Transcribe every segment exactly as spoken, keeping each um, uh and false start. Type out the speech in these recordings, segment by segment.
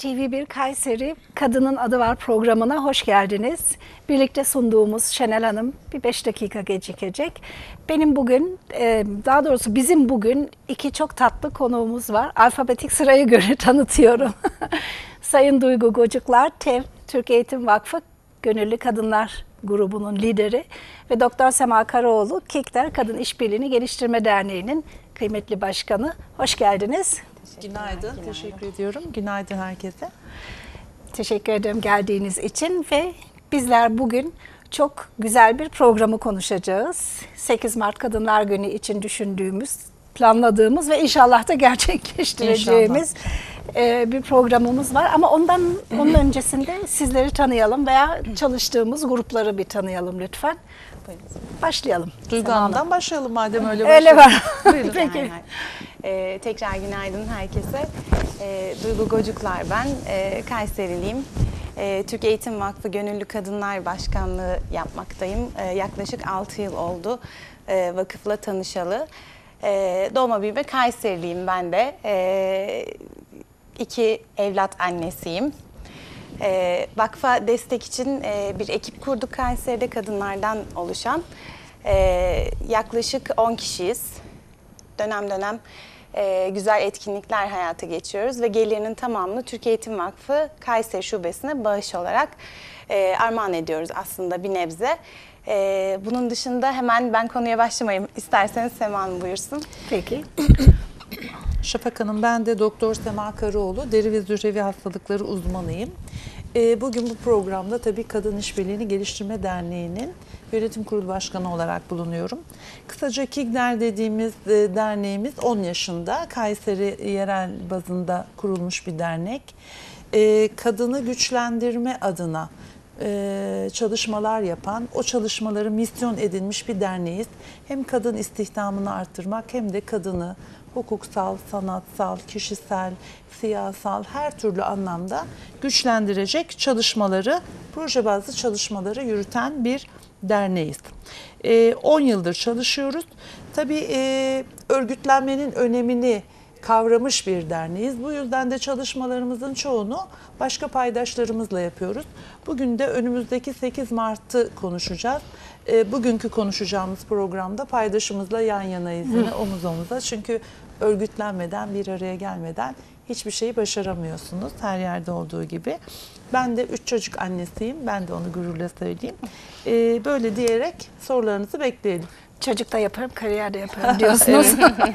T V bir Kayseri Kadının Adı Var programına hoş geldiniz. Birlikte sunduğumuz Şenel Hanım bir beş dakika gecikecek. Benim bugün, daha doğrusu bizim bugün iki çok tatlı konuğumuz var. Alfabetik sıraya göre tanıtıyorum. Sayın Duygu Gocuklar, TEV, Türk Eğitim Vakfı Gönüllü Kadınlar grubunun lideri ve Doktor Sema Karaoğlu, KİKDER Kadın İşbirliğini Geliştirme Derneği'nin kıymetli başkanı. Hoş geldiniz. Günaydın, Günaydın, teşekkür ediyorum. Günaydın herkese. Teşekkür ederim geldiğiniz için ve bizler bugün çok güzel bir programı konuşacağız. sekiz Mart Kadınlar Günü için düşündüğümüz, planladığımız ve inşallah da gerçekleştireceğimiz İnşallah. bir programımız var. Ama ondan onun öncesinde sizleri tanıyalım veya çalıştığımız grupları bir tanıyalım lütfen. Başlayalım. Duygu Hanım'dan başlayalım madem öyle. Öyle var. Peki. Yani, ee, tekrar günaydın herkese. Ee, Duygu Gocuklar ben. Ee, Kayseriliyim. Ee, Türk Eğitim Vakfı Gönüllü Kadınlar Başkanlığı yapmaktayım. Ee, yaklaşık altı yıl oldu ee, vakıfla tanışalı. Ee, doğma büyüme Kayseriliyim ben de. Ee, iki evlat annesiyim. E, vakfa destek için e, bir ekip kurduk Kayseri'de kadınlardan oluşan. E, yaklaşık on kişiyiz. Dönem dönem e, güzel etkinlikler hayata geçiyoruz ve gelirinin tamamını Türk Eğitim Vakfı Kayseri Şubesi'ne bağış olarak e, armağan ediyoruz aslında bir nebze. E, bunun dışında hemen ben konuya başlamayayım. İsterseniz Sema Hanım buyursun. Peki. Şafak Hanım, ben de Doktor Sema Karaoğlu, deri ve zührevi hastalıkları uzmanıyım. E, bugün bu programda tabii Kadın İşbirliğini Geliştirme Derneği'nin yönetim kurulu başkanı olarak bulunuyorum. Kısaca KİKDER dediğimiz e, derneğimiz on yaşında, Kayseri yerel bazında kurulmuş bir dernek. E, kadını güçlendirme adına e, çalışmalar yapan, o çalışmaları misyon edinmiş bir derneğiz. Hem kadın istihdamını arttırmak hem de kadını hukuksal, sanatsal, kişisel, siyasal her türlü anlamda güçlendirecek çalışmaları, proje bazlı çalışmaları yürüten bir derneğiz. on yıldır çalışıyoruz. Tabii e, örgütlenmenin önemini kavramış bir derneğiz. Bu yüzden de çalışmalarımızın çoğunu başka paydaşlarımızla yapıyoruz. Bugün de önümüzdeki sekiz Mart'ı konuşacağız. E, bugünkü konuşacağımız programda paydaşımızla yan yanayız yine omuz omuza. Çünkü örgütlenmeden, bir araya gelmeden hiçbir şeyi başaramıyorsunuz her yerde olduğu gibi. Ben de üç çocuk annesiyim. Ben de onu gururla söyleyeyim. E, böyle diyerek sorularınızı bekleyelim. Çocuk da yaparım, kariyer de yaparım diyorsunuz.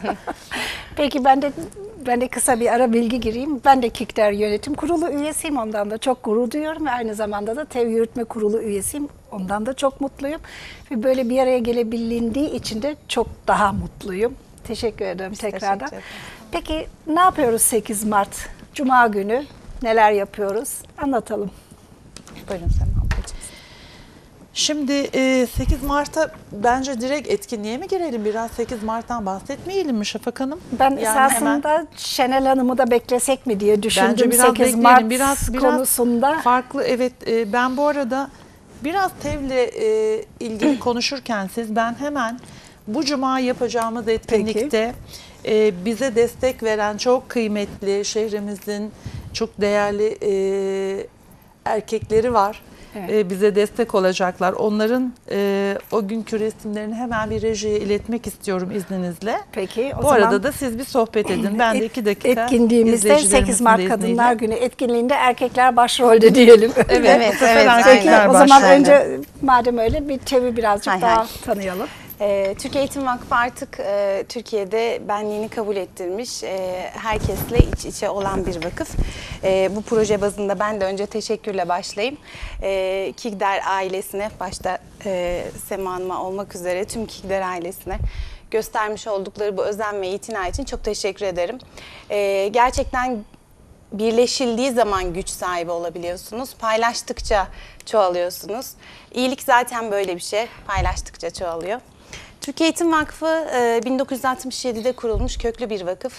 Peki ben de ben de kısa bir ara bilgi gireyim. Ben de KİKDER Yönetim Kurulu üyesiyim. Ondan da çok gurur duyuyorum ve aynı zamanda da TEV Yürütme Kurulu üyesiyim. Ondan da çok mutluyum. Ve böyle bir araya gelebildiği için de çok daha mutluyum. Teşekkür ederim Biz tekrardan. Teşekkür Peki ne yapıyoruz sekiz Mart Cuma günü? Neler yapıyoruz? Anlatalım. Buyurun Sema ablacığım. Şimdi sekiz Mart'a bence direkt etkinliğe mi girelim? Biraz sekiz Mart'tan bahsetmeyelim mi Şafak Hanım? Ben yani esasında hemen Şenel Hanım'ı da beklesek mi diye düşündüm sekiz Mart biraz, biraz konusunda. Farklı, evet. Ben bu arada biraz TEV'le ilgili konuşurken siz ben hemen bu cuma yapacağımız etkinlikte e, bize destek veren çok kıymetli şehrimizin çok değerli e, erkekleri var. Evet. E, bize destek olacaklar. Onların e, o günkü resimlerini hemen bir rejiye iletmek istiyorum izninizle. Peki. O bu zaman arada da siz bir sohbet edin. Ben de iki dakika etkinliğimizde sekiz Mart Kadınlar Günü etkinliğinde erkekler başrolde diyelim. Evet. evet, evet Peki, o zaman önce madem öyle bir TEV'i birazcık hay daha hay. tanıyalım. Ee, Türk Eğitim Vakfı artık e, Türkiye'de benliğini kabul ettirmiş, e, herkesle iç içe olan bir vakıf. E, bu proje bazında ben de önce teşekkürle başlayayım. E, KİKDER ailesine, başta e, Sema Hanım'a olmak üzere tüm KİKDER ailesine göstermiş oldukları bu özen ve itina için çok teşekkür ederim. E, gerçekten birleşildiği zaman güç sahibi olabiliyorsunuz. Paylaştıkça çoğalıyorsunuz. İyilik zaten böyle bir şey. Paylaştıkça çoğalıyor. Türk Eğitim Vakfı bin dokuz yüz altmış yedi'de kurulmuş köklü bir vakıf.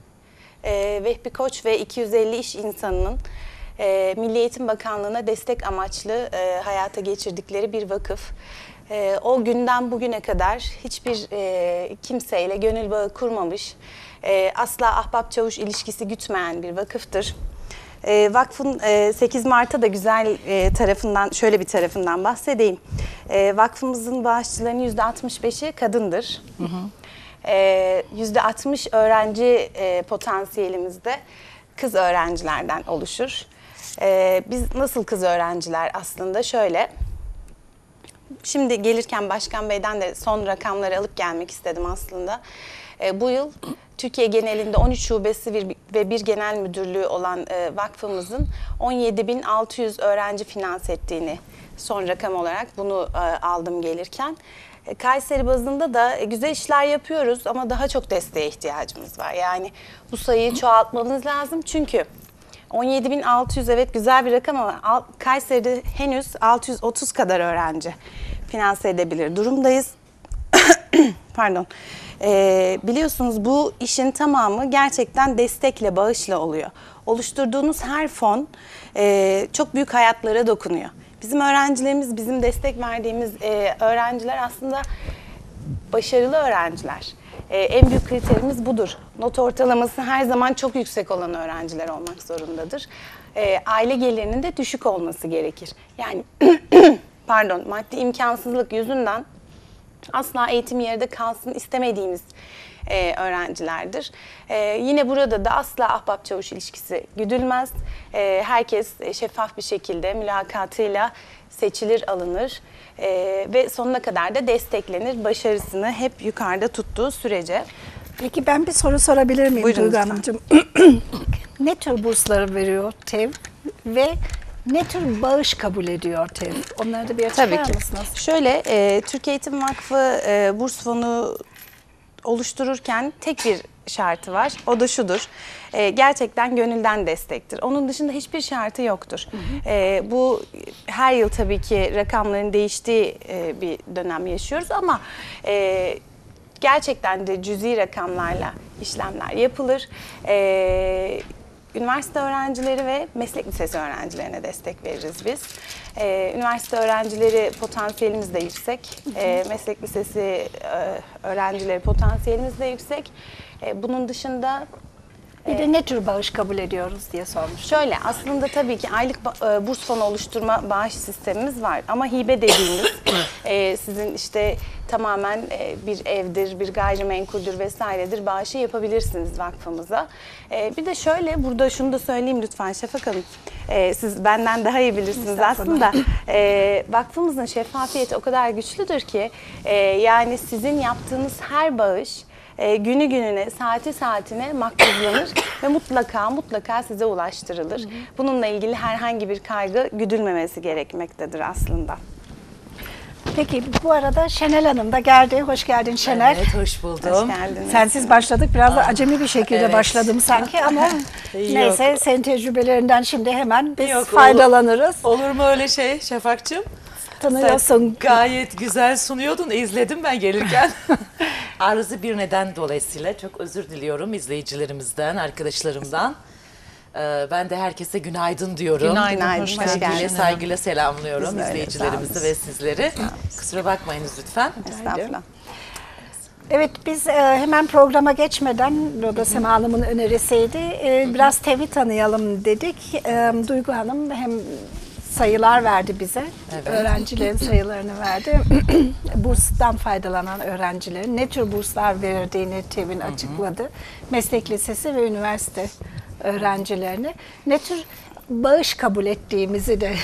Vehbi Koç ve iki yüz elli iş insanının Milli Eğitim Bakanlığı'na destek amaçlı hayata geçirdikleri bir vakıf. O günden bugüne kadar hiçbir kimseyle gönül bağı kurmamış, asla ahbap çavuş ilişkisi gütmeyen bir vakıftır. E, vakfın e, sekiz Mart'ta da güzel e, tarafından, şöyle bir tarafından bahsedeyim. E, vakfımızın bağışçılarının yüzde altmış beşi kadındır. Hı hı. E, yüzde altmış öğrenci e, potansiyelimizde kız öğrencilerden oluşur. E, biz nasıl kız öğrenciler aslında şöyle... Şimdi gelirken Başkan Bey'den de son rakamları alıp gelmek istedim aslında. E, bu yıl Türkiye genelinde on üç şubesi ve bir genel müdürlüğü olan e, vakfımızın on yedi bin altı yüz öğrenci finanse ettiğini son rakam olarak bunu e, aldım gelirken. E, Kayseri bazında da e, güzel işler yapıyoruz ama daha çok desteğe ihtiyacımız var. Yani bu sayıyı çoğaltmanız lazım çünkü on yedi bin altı yüz evet güzel bir rakam ama Kayseri'de henüz altı yüz otuz kadar öğrenci finanse edebilir durumdayız. Pardon. Ee, biliyorsunuz bu işin tamamı gerçekten destekle, bağışla oluyor. Oluşturduğunuz her fon e, çok büyük hayatlara dokunuyor. Bizim öğrencilerimiz, bizim destek verdiğimiz e, öğrenciler aslında başarılı öğrenciler. Ee, en büyük kriterimiz budur. Not ortalaması her zaman çok yüksek olan öğrenciler olmak zorundadır. Ee, aile gelirinin de düşük olması gerekir. Yani pardon, maddi imkansızlık yüzünden asla eğitim yerde kalsın istemediğimiz e, öğrencilerdir. E, yine burada da asla ahbap çavuş ilişkisi güdülmez. E, herkes şeffaf bir şekilde mülakatıyla seçilir, alınır e, ve sonuna kadar da desteklenir. Başarısını hep yukarıda tuttuğu sürece. Peki ben bir soru sorabilir miyim Buyurun Duygu lütfen. Hanımcığım? Ne tür bursları veriyor TEV ve ne tür bağış kabul ediyor TEV? Onları da bir açıklar Tabii ki. mısınız? Şöyle, e, Türkiye Eğitim Vakfı e, burs fonu oluştururken tek bir şartı var. O da şudur. E, gerçekten gönülden destektir. Onun dışında hiçbir şartı yoktur. Hı hı. E, bu her yıl tabii ki rakamların değiştiği e, bir dönem yaşıyoruz ama e, gerçekten de cüzi rakamlarla işlemler yapılır. E, Üniversite öğrencileri ve meslek lisesi öğrencilerine destek veririz biz. Ee, üniversite öğrencileri potansiyelimiz de yüksek. Ee, meslek lisesi e, öğrencileri potansiyelimiz de yüksek. Ee, bunun dışında... Bir de ne tür bağış kabul ediyoruz diye sormuş. Şöyle, aslında tabii ki aylık e, burs fonu oluşturma bağış sistemimiz var. Ama hibe dediğimiz e, sizin işte tamamen e, bir evdir, bir gayrimenkuldür vesairedir bağışı yapabilirsiniz vakfımıza. E, bir de şöyle, burada şunu da söyleyeyim lütfen Şafak Hanım. E, siz benden daha iyi bilirsiniz aslında. E, vakfımızın şeffafiyeti o kadar güçlüdür ki e, yani sizin yaptığınız her bağış E, günü gününe, saati saatine makbuzlanır ve mutlaka mutlaka size ulaştırılır. Hı hı. Bununla ilgili herhangi bir kaygı güdülmemesi gerekmektedir aslında. Peki bu arada Şenel Hanım da geldi. Hoş geldin Şenel. Evet, hoş buldum. Hoş geldiniz. Sensiz başladık. Biraz da acemi bir şekilde evet. başladım sanki ama neyse senin tecrübelerinden şimdi hemen biz Yok, faydalanırız. Olur, olur mu öyle şey Şafak'cığım? Tanıyorsun. Gayet güzel sunuyordun. İzledim ben gelirken. Arızı bir neden dolayısıyla çok özür diliyorum izleyicilerimizden, arkadaşlarımdan. Ee, ben de herkese günaydın diyorum. Günaydın, hoş Sevgiyle, geldiniz. saygıyla selamlıyorum Biz de öyle, izleyicilerimizi sağ olun. ve sizleri. Kusura bakmayınız lütfen. Estağfurullah. Evet, biz e, hemen programa geçmeden, o da Sema Hanım'ın önerisiydi, e, biraz TEV'i tanıyalım dedik. E, Duygu Hanım hem sayılar verdi bize, Evet. öğrencilerin sayılarını verdi. Burstan faydalanan öğrencilerin ne tür burslar verdiğini TEV'in açıkladı. Meslek lisesi ve üniversite öğrencilerini ne tür bağış kabul ettiğimizi de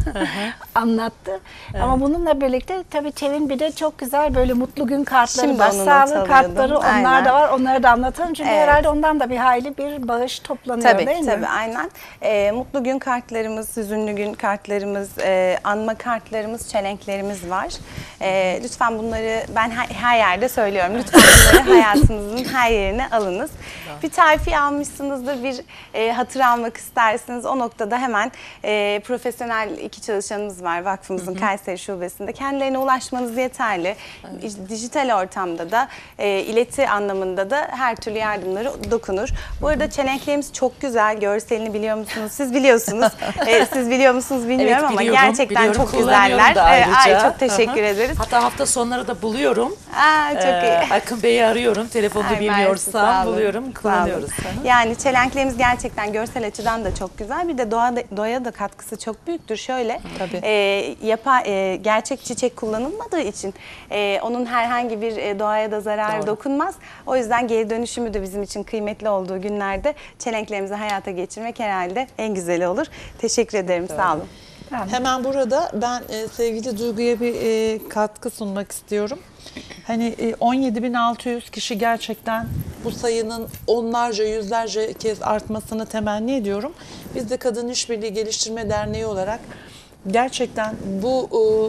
anlattı. Evet. Ama bununla birlikte tabii TEV'in bir de çok güzel böyle mutlu gün kartları, Şimdi başsağlığı kartları onlar aynen. da var. Onları da anlatalım. Çünkü Evet. herhalde ondan da bir hayli bir bağış toplanıyor Tabii, değil mi? tabii aynen. E, mutlu gün kartlarımız, hüzünlü gün kartlarımız, e, anma kartlarımız, çelenklerimiz var. E, lütfen bunları ben her, her yerde söylüyorum. Lütfen bunları hayatınızın her yerine alınız. Bir terfi almışsınızdır, bir e, hatır almak istersiniz. O noktada hemen e, profesyonel iki çalışanımız çeleneklerimiz var vakfımızın Kayseri Şubesi'nde. Kendilerine ulaşmanız yeterli. Evet. Dijital ortamda da e, ileti anlamında da her türlü yardımları dokunur. Bu arada çelenklerimiz çok güzel. Görselini biliyor musunuz? Siz biliyorsunuz. e, siz biliyor musunuz bilmiyorum Evet, ama biliyorum, gerçekten biliyorum. çok Kullanıyorum güzeller. da ayrıca. Ay, çok teşekkür Hı hı. ederiz. Hatta hafta sonları da buluyorum. Aa, çok Ee, iyi. Akın Bey'i arıyorum. Telefonda Ay, mersi, bilmiyorsam sağ olun. buluyorum. Sağ Kullanıyoruz. olun. Yani çelenklerimiz gerçekten görsel açıdan da çok güzel. Bir de doğa da, doğaya da katkısı çok büyüktür. Şöyle Tabii. e, yapa, e, gerçek çiçek kullanılmadığı için e, onun herhangi bir e, doğaya da zararı Doğru. dokunmaz. O yüzden geri dönüşümü de bizim için kıymetli olduğu günlerde çelenklerimizi hayata geçirmek herhalde en güzeli olur. Teşekkür ederim. Sağ olun. Hemen burada ben e, sevgili Duygu'ya bir e, katkı sunmak istiyorum. Hani e, on yedi bin altı yüz kişi gerçekten bu sayının onlarca, yüzlerce kez artmasını temenni ediyorum. Biz de Kadın İşbirliği Geliştirme Derneği olarak gerçekten bu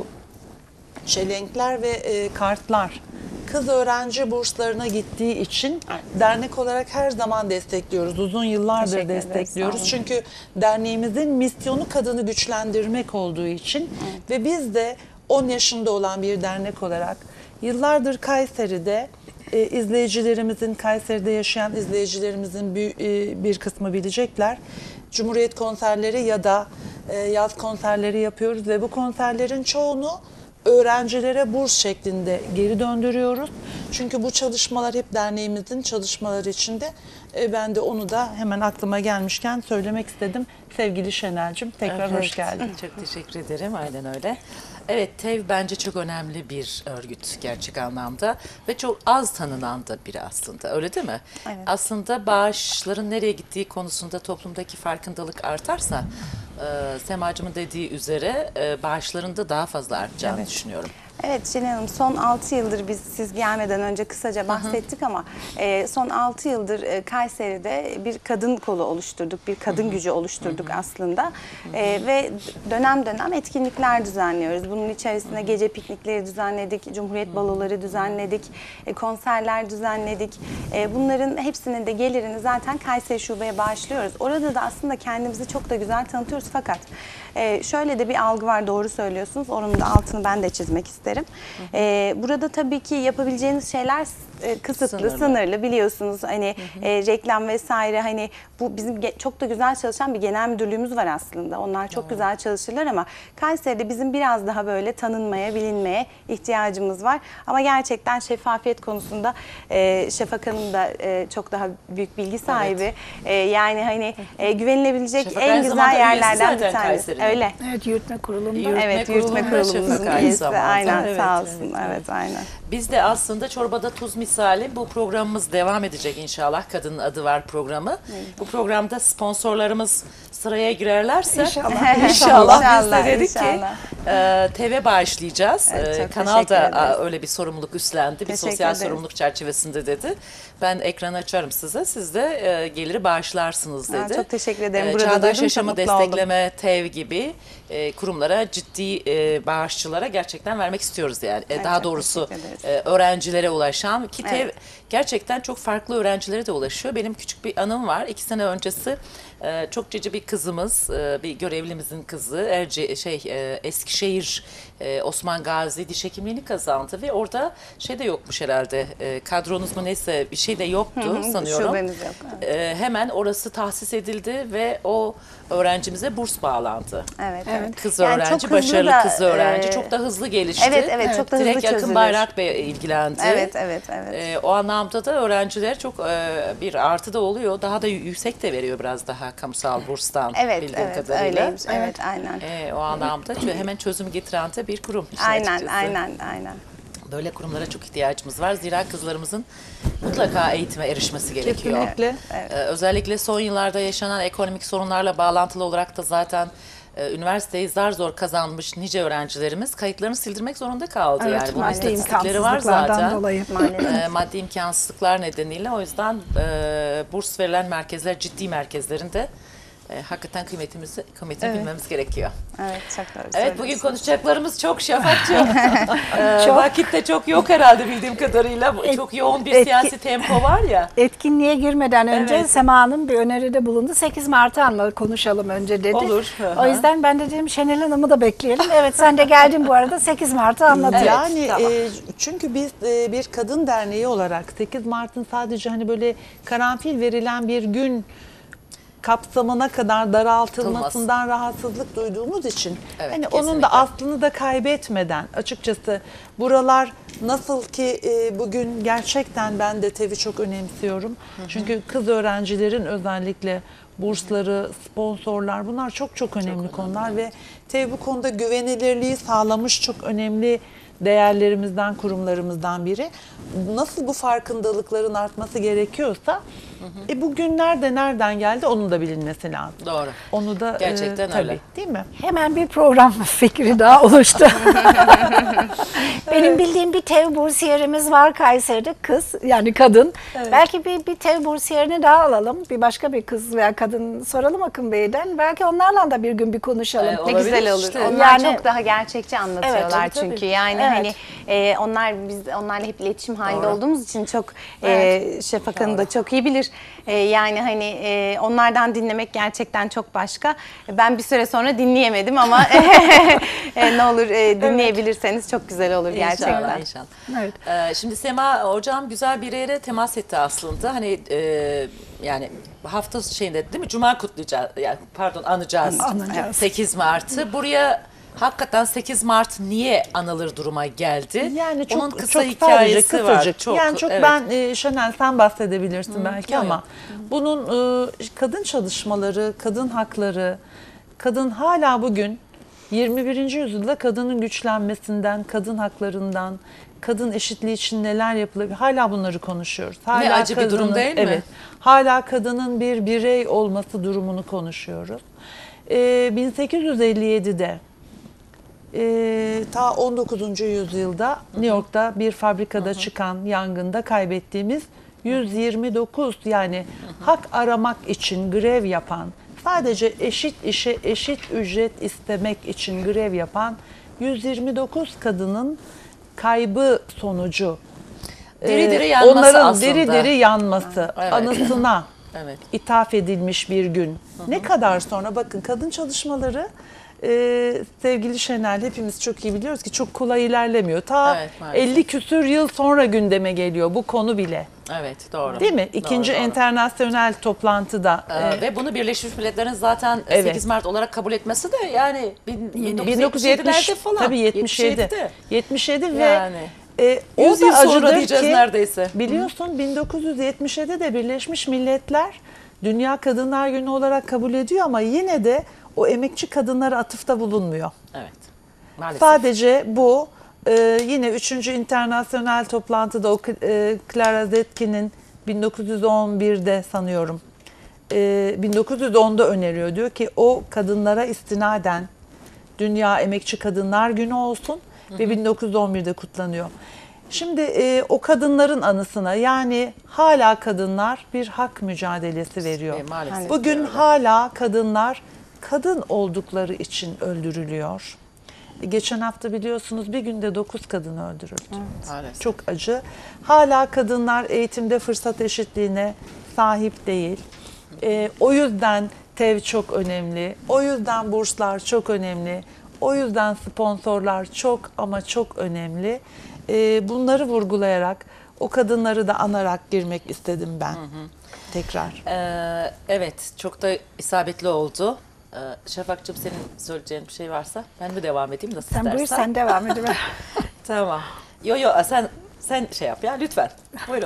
e, çelenkler ve e, kartlar kız öğrenci burslarına gittiği için dernek olarak her zaman destekliyoruz. Uzun yıllardır Teşekkür ederiz, destekliyoruz. sağ olun. Çünkü derneğimizin misyonu kadını güçlendirmek olduğu için ve biz de on yaşında olan bir dernek olarak yıllardır Kayseri'de e, izleyicilerimizin, Kayseri'de yaşayan izleyicilerimizin bir, e, bir kısmı bilecekler. Cumhuriyet konserleri ya da e, yaz konserleri yapıyoruz ve bu konserlerin çoğunu öğrencilere burs şeklinde geri döndürüyoruz. Çünkü bu çalışmalar hep derneğimizin çalışmaları içinde. E, ben de onu da hemen aklıma gelmişken söylemek istedim. Sevgili Şenel'cim tekrar Evet, hoş geldin. Çok teşekkür ederim. Aynen öyle. Evet, TEV bence çok önemli bir örgüt gerçek anlamda ve çok az tanınan da biri aslında. Öyle değil mi? Evet. Aslında bağışların nereye gittiği konusunda toplumdaki farkındalık artarsa e, Semacığımın dediği üzere e, bağışların da daha fazla artacağını Evet. düşünüyorum. Evet Şenay Hanım, son altı yıldır biz siz gelmeden önce kısaca bahsettik ama e, son altı yıldır e, Kayseri'de bir kadın kolu oluşturduk, bir kadın gücü oluşturduk aslında. E, ve dönem dönem etkinlikler düzenliyoruz. Bunun içerisinde gece piknikleri düzenledik, Cumhuriyet baloları düzenledik, e, konserler düzenledik. E, bunların hepsinin de gelirini zaten Kayseri Şube'ye bağışlıyoruz. Orada da aslında kendimizi çok da güzel tanıtıyoruz fakat e, şöyle de bir algı var, doğru söylüyorsunuz. Onun da altını ben de çizmek isterim. Ee, burada tabii ki yapabileceğiniz şeyler e, kısıtlı, Sınırlı. sınırlı, biliyorsunuz. Hani e, reklam vesaire, hani bu bizim ge- çok da güzel çalışan bir genel müdürlüğümüz var aslında. Onlar çok güzel çalışırlar ama Kayseri'de bizim biraz daha böyle tanınmaya, bilinmeye ihtiyacımız var. Ama gerçekten şeffafiyet konusunda e, Şafak Hanım da e, çok daha büyük bilgi sahibi. E, yani hani e, güvenilebilecek Şafak en aynı güzel zamanda üyesi yerlerden bir zaten tanesi. Kayseri'nin. Öyle. Evet, yürütme kurulunda. Yürütme Evet, yürütme kurulunda kurulumuzun Şafak aynı üyesi. zamanda. Aynen, Evet, sağ evet, olsun. evet. Evet, aynen. Biz de aslında Çorbada Tuz misali bu programımız devam edecek inşallah. Kadının Adı Var programı. Bu programda sponsorlarımız sıraya girerlerse İnşallah. inşallah biz de İnşallah, dedik inşallah. ki e, T V bağışlayacağız. Evet, E, çok kanal da teşekkür ederiz. a, öyle bir sorumluluk üstlendi. Bir Teşekkür sosyal ederiz. sorumluluk çerçevesinde dedi. Ben ekranı açarım size. Siz de e, geliri bağışlarsınız Aa, dedi. çok teşekkür ederim. E, Burada Çağdaş duydum, çok Yaşamı mutlu oldum. Destekleme, TEV gibi e, kurumlara ciddi e, bağışçılara gerçekten vermek istiyoruz yani. E, Ay, daha çok doğrusu teşekkür ederiz. e, öğrencilere ulaşan ki TEV Evet. gerçekten çok farklı öğrencilere de ulaşıyor. Benim küçük bir anım var. İki sene öncesi e, çok cici bir kızımız, e, bir görevlimizin kızı Erce, şey e, Eskişehir e, Osman Gazi diş hekimliğini kazandı ve orada şey de yokmuş herhalde. E, kadronuz mu neyse bir şey de yoktu Hı hı, sanıyorum. şubemiz yok, evet. E, hemen orası tahsis edildi ve o öğrencimize burs bağlandı. Evet, evet. Kız Yani öğrenci, çok hızlı başarılı da, kız öğrenci. e, Çok da hızlı gelişti. Evet, evet, çok da hızlı Direkt Akın çözülür. Bayrak Bey ilgilendi. Evet, evet, evet. E, o anlamda da öğrenciler çok e, bir artı da oluyor. Daha da yüksek de veriyor biraz daha kamusal burstan Evet, bildiğim evet, kadarıyla. öyleymiş. Evet, aynen. E, o anlamda çö- hemen çözüm getiren de bir kurum. işin Aynen, açıkçası. aynen, aynen. Böyle kurumlara çok ihtiyacımız var. Zira kızlarımızın mutlaka eğitime erişmesi gerekiyor. Kesinlikle. Ee, özellikle son yıllarda yaşanan ekonomik sorunlarla bağlantılı olarak da zaten e, üniversiteyi zar zor kazanmış nice öğrencilerimiz kayıtlarını sildirmek zorunda kaldı. Evet, yani bunun maddi istatistikleri var imkansızlıklardan zaten. dolayı. E, maddi imkansızlıklar nedeniyle o yüzden e, burs verilen merkezler ciddi merkezlerinde e, hakikaten kıymetimizi kıymetini Evet. bilmemiz gerekiyor. Evet, çok doğru Evet, söylüyorsunuz. bugün konuşacaklarımız çok Şafakcığım. ee, Vakit de çok yok herhalde bildiğim kadarıyla. Et- Çok yoğun bir etki- siyasi tempo var ya. Etkinliğe girmeden önce Evet. Sema Hanım bir öneride bulundu. sekiz Mart'ı anla konuşalım önce dedi. Olur, hı hı. O yüzden ben de dedim Şenel Hanım'ı da bekleyelim. Evet, sen de geldin bu arada, sekiz Mart'ı anlatın. Evet, Yani tamam. e, çünkü biz e, bir kadın derneği olarak sekiz Mart'ın sadece hani böyle karanfil verilen bir gün kapsamına kadar daraltılmasından rahatsızlık duyduğumuz için Evet, hani kesinlikle. onun da aslını da kaybetmeden açıkçası buralar nasıl ki e, bugün gerçekten ben de TEV'i çok önemsiyorum. Çünkü kız öğrencilerin özellikle bursları, sponsorlar bunlar çok çok önemli konular ve TEV bu konuda güvenilirliği sağlamış çok önemli değerlerimizden, kurumlarımızdan biri. Nasıl bu farkındalıkların artması gerekiyorsa e, bu günler de nereden geldi onun da bilinmesi lazım. Doğru. Onu da Gerçekten e, tabii, öyle. değil mi? Hemen bir program fikri daha oluştu. Benim bildiğim bir TEV bursiyerimiz var Kayseri'de, kız yani kadın. Belki bir, bir TEV bursiyerini daha alalım. Bir başka bir kız veya kadın soralım Akın Bey'den. Belki onlarla da bir gün bir konuşalım. Ee, Ne Olabilir güzel olur. işte. Onlar Yani- çok daha gerçekçi anlatıyorlar Evet, tabii, tabii. çünkü. Yani Evet. hani e, onlar biz onlarla hep iletişim halinde Doğru. olduğumuz için çok Evet. e, Şafak Hanım da çok iyi bilir. E, yani hani e, onlardan dinlemek gerçekten çok başka. Ben bir süre sonra dinleyemedim ama e, ne olur e, dinleyebilirseniz çok güzel olur gerçekten. İnşallah, inşallah. Evet. Ee, şimdi Sema hocam güzel bir yere temas etti aslında. Hani e, yani hafta şeyinde değil mi? Cuma kutlayacağız. Yani pardon anacağız. Anacağız. sekiz Mart'ı. Buraya hakikaten sekiz Mart niye anılır duruma geldi? Yani çok Onun kısa çok hikayesi sadece var. kısacık. Çok, yani çok evet. ben e, Şenel sen bahsedebilirsin belki yok, ama yok. bunun e, kadın çalışmaları, kadın hakları, kadın hala bugün yirmi birinci yüzyılda kadının güçlenmesinden, kadın haklarından, kadın eşitliği için neler yapılabilir? Hala bunları konuşuyoruz. Hala acı bir durum değil mi? Evet. Hala kadının bir birey olması durumunu konuşuyoruz. E, bin sekiz yüz elli yedi'de Ee, ta on dokuzuncu yüzyılda New York'ta bir fabrikada çıkan yangında kaybettiğimiz yüz yirmi dokuz yani hak aramak için grev yapan, sadece eşit işe eşit ücret istemek için grev yapan yüz yirmi dokuz kadının kaybı sonucu. Diri diri e, yanması onların aslında. diri diri yanması Evet. anısına Evet. ithaf edilmiş bir gün. Ne kadar sonra bakın kadın çalışmaları e, sevgili Şenel hepimiz çok iyi biliyoruz ki çok kolay ilerlemiyor. Ta Evet, maalesef. elli küsür yıl sonra gündeme geliyor bu konu bile. Evet, doğru. Değil mi? İkinci Doğru, doğru. internasyonel toplantıda. Ee, e, ve bunu Birleşmiş Milletler'in zaten Evet. sekiz Mart olarak kabul etmesi de yani bin- bin dokuz yüz bin dokuz yüz yetmişlerde yetmiş falan. tabii yetmiş yedi. yetmiş yedide. yetmiş yedi ve Yani. e, o yüz da yıl sonra acıdır diyeceğiz ki neredeyse. biliyorsun bin dokuz yüz yetmiş yedide Birleşmiş Milletler Dünya Kadınlar Günü olarak kabul ediyor ama yine de o emekçi kadınlara atıfta bulunmuyor. Evet. Maalesef. Sadece bu e, yine üçüncü internasyonel toplantıda o e, Clara Zetkin'in bin dokuz yüz on birde sanıyorum e, bin dokuz yüz onda öneriyor. Diyor ki o kadınlara istinaden Dünya Emekçi Kadınlar Günü olsun ve bin dokuz yüz on birde kutlanıyor. Şimdi e, o kadınların anısına yani hala kadınlar bir hak mücadelesi veriyor. E, maalesef Bugün öyle. hala kadınlar kadın oldukları için öldürülüyor. Geçen hafta biliyorsunuz bir günde dokuz kadın öldürüldü. Maalesef. Çok acı. Hala kadınlar eğitimde fırsat eşitliğine sahip değil. Ee, o yüzden TEV çok önemli. O yüzden burslar çok önemli. O yüzden sponsorlar çok ama çok önemli. Ee, bunları vurgulayarak, o kadınları da anarak girmek istedim ben. Tekrar. Ee, evet, çok da isabetli oldu. Ee, Şafakcığım senin söyleyeceğin bir şey varsa ben mi devam edeyim nasıl Sen istersen. buyur, sen devam edin. Tamam. Yo yo sen sen şey yap ya lütfen. Buyurun.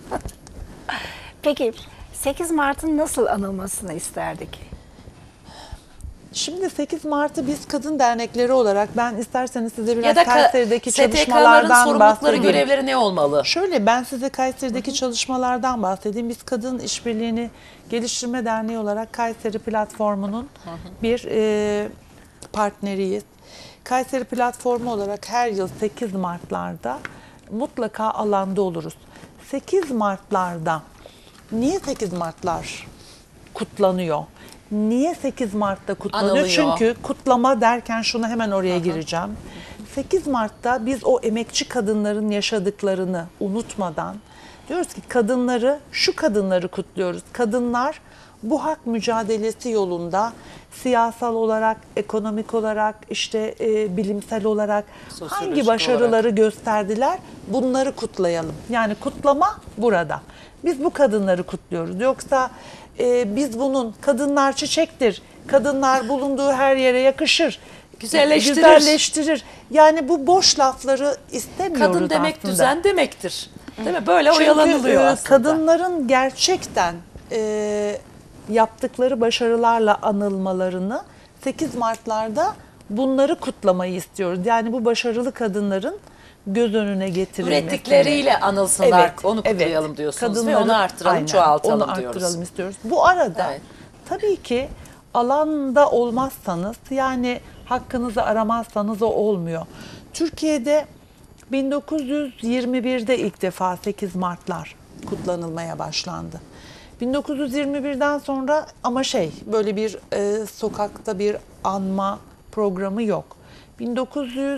Peki sekiz Mart'ın nasıl anılmasını isterdik? Şimdi sekiz Mart'ı biz kadın dernekleri olarak ben isterseniz size biraz ya da ka- Kayseri'deki S T K'ların çalışmalardan sorumlulukları, bahsedeyim. görevleri ne olmalı? Şöyle ben size Kayseri'deki çalışmalardan bahsedeyim. Biz Kadın İşbirliğini Geliştirme Derneği olarak Kayseri Platformu'nun bir e, partneriyiz. Kayseri Platformu olarak her yıl sekiz Mart'larda mutlaka alanda oluruz. sekiz Mart'larda niye sekiz Mart'lar kutlanıyor? Niye sekiz Mart'ta kutlanıyor? Anılıyor. Çünkü kutlama derken şunu hemen oraya gireceğim. sekiz Mart'ta biz o emekçi kadınların yaşadıklarını unutmadan diyoruz ki kadınları, şu kadınları kutluyoruz. Kadınlar bu hak mücadelesi yolunda siyasal olarak, ekonomik olarak, işte e, bilimsel olarak hangi Sosyolojik başarıları olarak gösterdiler, bunları kutlayalım. Yani kutlama burada. Biz bu kadınları kutluyoruz. Yoksa e, biz bunun kadınlar çiçektir, kadınlar bulunduğu her yere yakışır, Güzelleştirir. güzelleştirir. Yani bu boş lafları istemiyoruz Kadın demek aslında. düzen demektir. Değil mi? Böyle Çünkü oyalanılıyor e, aslında. kadınların gerçekten e, yaptıkları başarılarla anılmalarını sekiz Mart'larda bunları kutlamayı istiyoruz. Yani bu başarılı kadınların göz önüne getirilmesini. Ürettikleriyle anılsınlar. Evet, Onu kutlayalım evet. diyorsunuz ve Kadınların- onu arttıralım, aynen, çoğaltalım onu diyoruz. arttıralım istiyoruz. Bu arada Evet. tabii ki alanda olmazsanız, yani hakkınızı aramazsanız o olmuyor. Türkiye'de bin dokuz yüz yirmi bir'de ilk defa sekiz Mart'lar kutlanılmaya başlandı. bin dokuz yüz yirmi bir'den sonra ama şey, böyle bir e, sokakta bir anma programı yok. bin dokuz yüz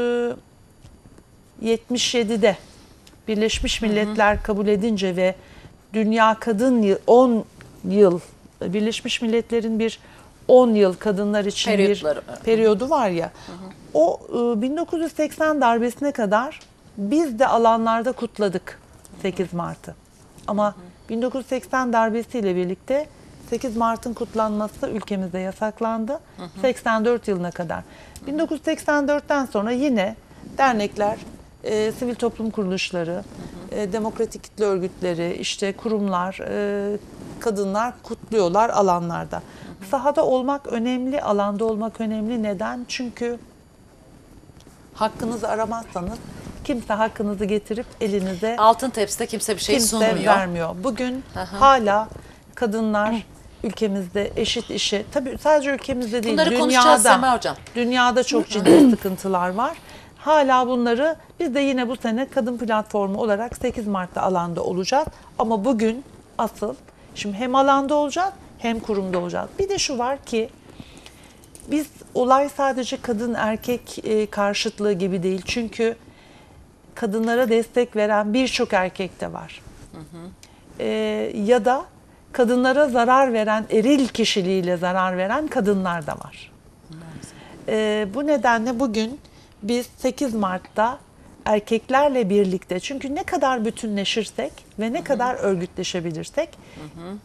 yetmiş yedi'de Birleşmiş Milletler kabul edince ve Dünya Kadın Yıl, on yıl, Birleşmiş Milletler'in bir on yıl kadınlar için Periyotları. bir periyodu var ya. O e, bin dokuz yüz seksen darbesine kadar biz de alanlarda kutladık sekiz Mart'ı. Ama bin dokuz yüz seksen darbesiyle birlikte sekiz Mart'ın kutlanması ülkemizde yasaklandı. seksen dört yılına kadar. bin dokuz yüz seksen dört'ten sonra yine dernekler, e, sivil toplum kuruluşları, e, demokratik kitle örgütleri, işte kurumlar, e, kadınlar kutluyorlar alanlarda. Sahada olmak önemli, alanda olmak önemli. Neden? Çünkü hakkınızı aramazsanız kimse hakkınızı getirip elinize Altın tepside kimse bir şey kimse sunmuyor. vermiyor. Bugün hala kadınlar ülkemizde eşit işe, tabii sadece ülkemizde değil, Bunları konuşacağız dünyada, Sema Hocam. dünyada çok ciddi sıkıntılar var. Hala bunları biz de yine bu sene kadın platformu olarak sekiz Mart'ta alanda olacağız. Ama bugün asıl şimdi hem alanda olacağız hem kurumda olacağız. Bir de şu var ki biz olay sadece kadın erkek e, karşıtlığı gibi değil. Çünkü kadınlara destek veren birçok erkek de var. Hı hı. E, ya da kadınlara zarar veren, eril kişiliğiyle zarar veren kadınlar da var. E, bu nedenle bugün biz sekiz Mart'ta erkeklerle birlikte, çünkü ne kadar bütünleşirsek ve ne hı hı. kadar örgütleşebilirsek hı hı.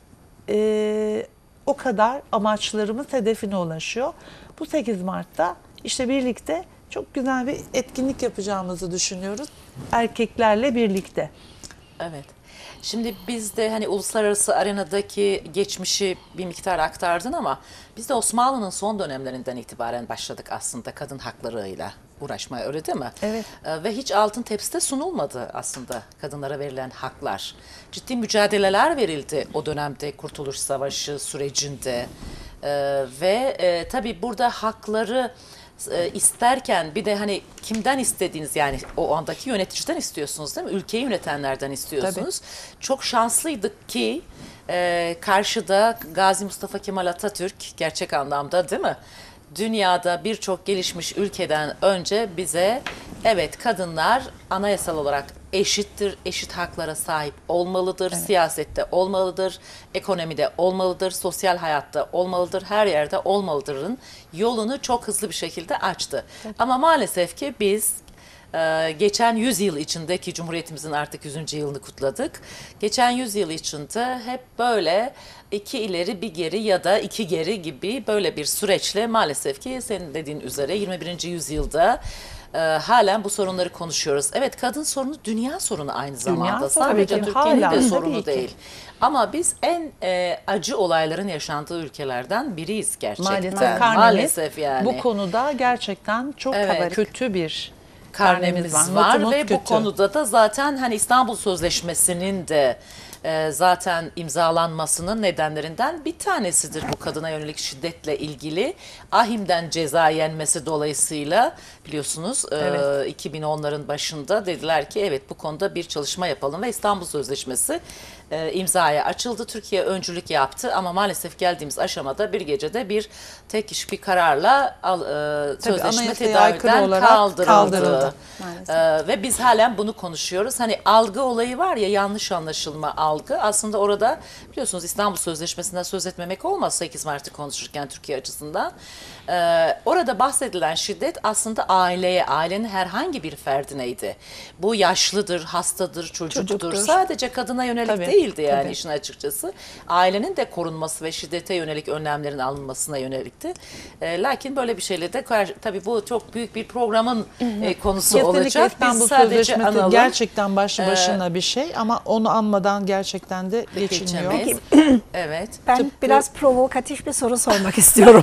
E, o kadar amaçlarımız hedefine ulaşıyor. Bu sekiz Mart'ta işte birlikte çok güzel bir etkinlik yapacağımızı düşünüyoruz. Erkeklerle birlikte. Evet. Şimdi biz de hani uluslararası arenadaki geçmişi bir miktar aktardın ama biz de Osmanlı'nın son dönemlerinden itibaren başladık aslında kadın haklarıyla uğraşmaya, öyle değil mi? Evet. Ee, ve hiç altın tepside sunulmadı aslında kadınlara verilen haklar. Ciddi mücadeleler verildi o dönemde Kurtuluş Savaşı sürecinde. Ee, ve e, tabii burada hakları e, isterken bir de hani kimden istediğiniz, yani o andaki yöneticiden istiyorsunuz değil mi? Ülkeyi yönetenlerden istiyorsunuz. Tabii. Çok şanslıydık ki e, karşıda Gazi Mustafa Kemal Atatürk gerçek anlamda, değil mi? Dünyada birçok gelişmiş ülkeden önce bize evet kadınlar anayasal olarak eşittir, eşit haklara sahip olmalıdır, evet. Siyasette olmalıdır, ekonomide olmalıdır, sosyal hayatta olmalıdır, her yerde olmalıdırın yolunu çok hızlı bir şekilde açtı. Evet. Ama maalesef ki biz e, geçen yüzyıl içindeki Cumhuriyetimizin artık yüzüncü yılını kutladık. Geçen yüzyıl içinde hep böyle iki ileri bir geri ya da iki geri gibi böyle bir süreçle maalesef ki senin dediğin üzere yirmi birinci yüzyılda e, halen bu sorunları konuşuyoruz. Evet, kadın sorunu dünya sorunu aynı zamanda. Dünya sorunu, sadece Türkiye'nin hala, de sorunu tabii değil. ki. Ama biz en e, acı olayların yaşandığı ülkelerden biriyiz gerçekten. Maalesef, karnemiz, Maalesef yani. bu konuda gerçekten çok Evet. kötü bir karnemiz karnemiz var, var ve kötü. bu konuda da zaten hani İstanbul Sözleşmesi'nin de e, zaten imzalanmasının nedenlerinden bir tanesidir bu kadına yönelik şiddetle ilgili. Ahim'den ceza yenmesi dolayısıyla biliyorsunuz Evet. e, iki bin onların başında dediler ki evet bu konuda bir çalışma yapalım ve İstanbul Sözleşmesi e, imzaya açıldı. Türkiye öncülük yaptı ama maalesef geldiğimiz aşamada bir gecede bir tek kişi bir kararla al, e, sözleşme anayasaya aykırı tedavülden olarak kaldırıldı. kaldırıldı. E, ve biz halen bunu konuşuyoruz. Hani algı olayı var ya, yanlış anlaşılma algı. Aslında orada biliyorsunuz İstanbul Sözleşmesi'nden söz etmemek olmaz sekiz Mart'ı konuşurken Türkiye açısından. Ee, orada bahsedilen şiddet aslında aileye, ailenin herhangi bir ferdineydi. Bu yaşlıdır, hastadır, çocuktur. Çocuktur. Sadece kadına yönelik Tabii, değildi yani tabii. işin açıkçası. Ailenin de korunması ve şiddete yönelik önlemlerin alınmasına yönelikti. Ee, lakin böyle bir şeyle de kar- tabii bu çok büyük bir programın e, konusu Kesinlikle olacak. İstanbul Biz sadece Sözleşmesi analım. gerçekten başlı başına bir şey ama onu anmadan gerçekten de geçilmiyor. Geçemeyiz. Evet. Ben Tıpkı- biraz provokatif bir soru sormak istiyorum.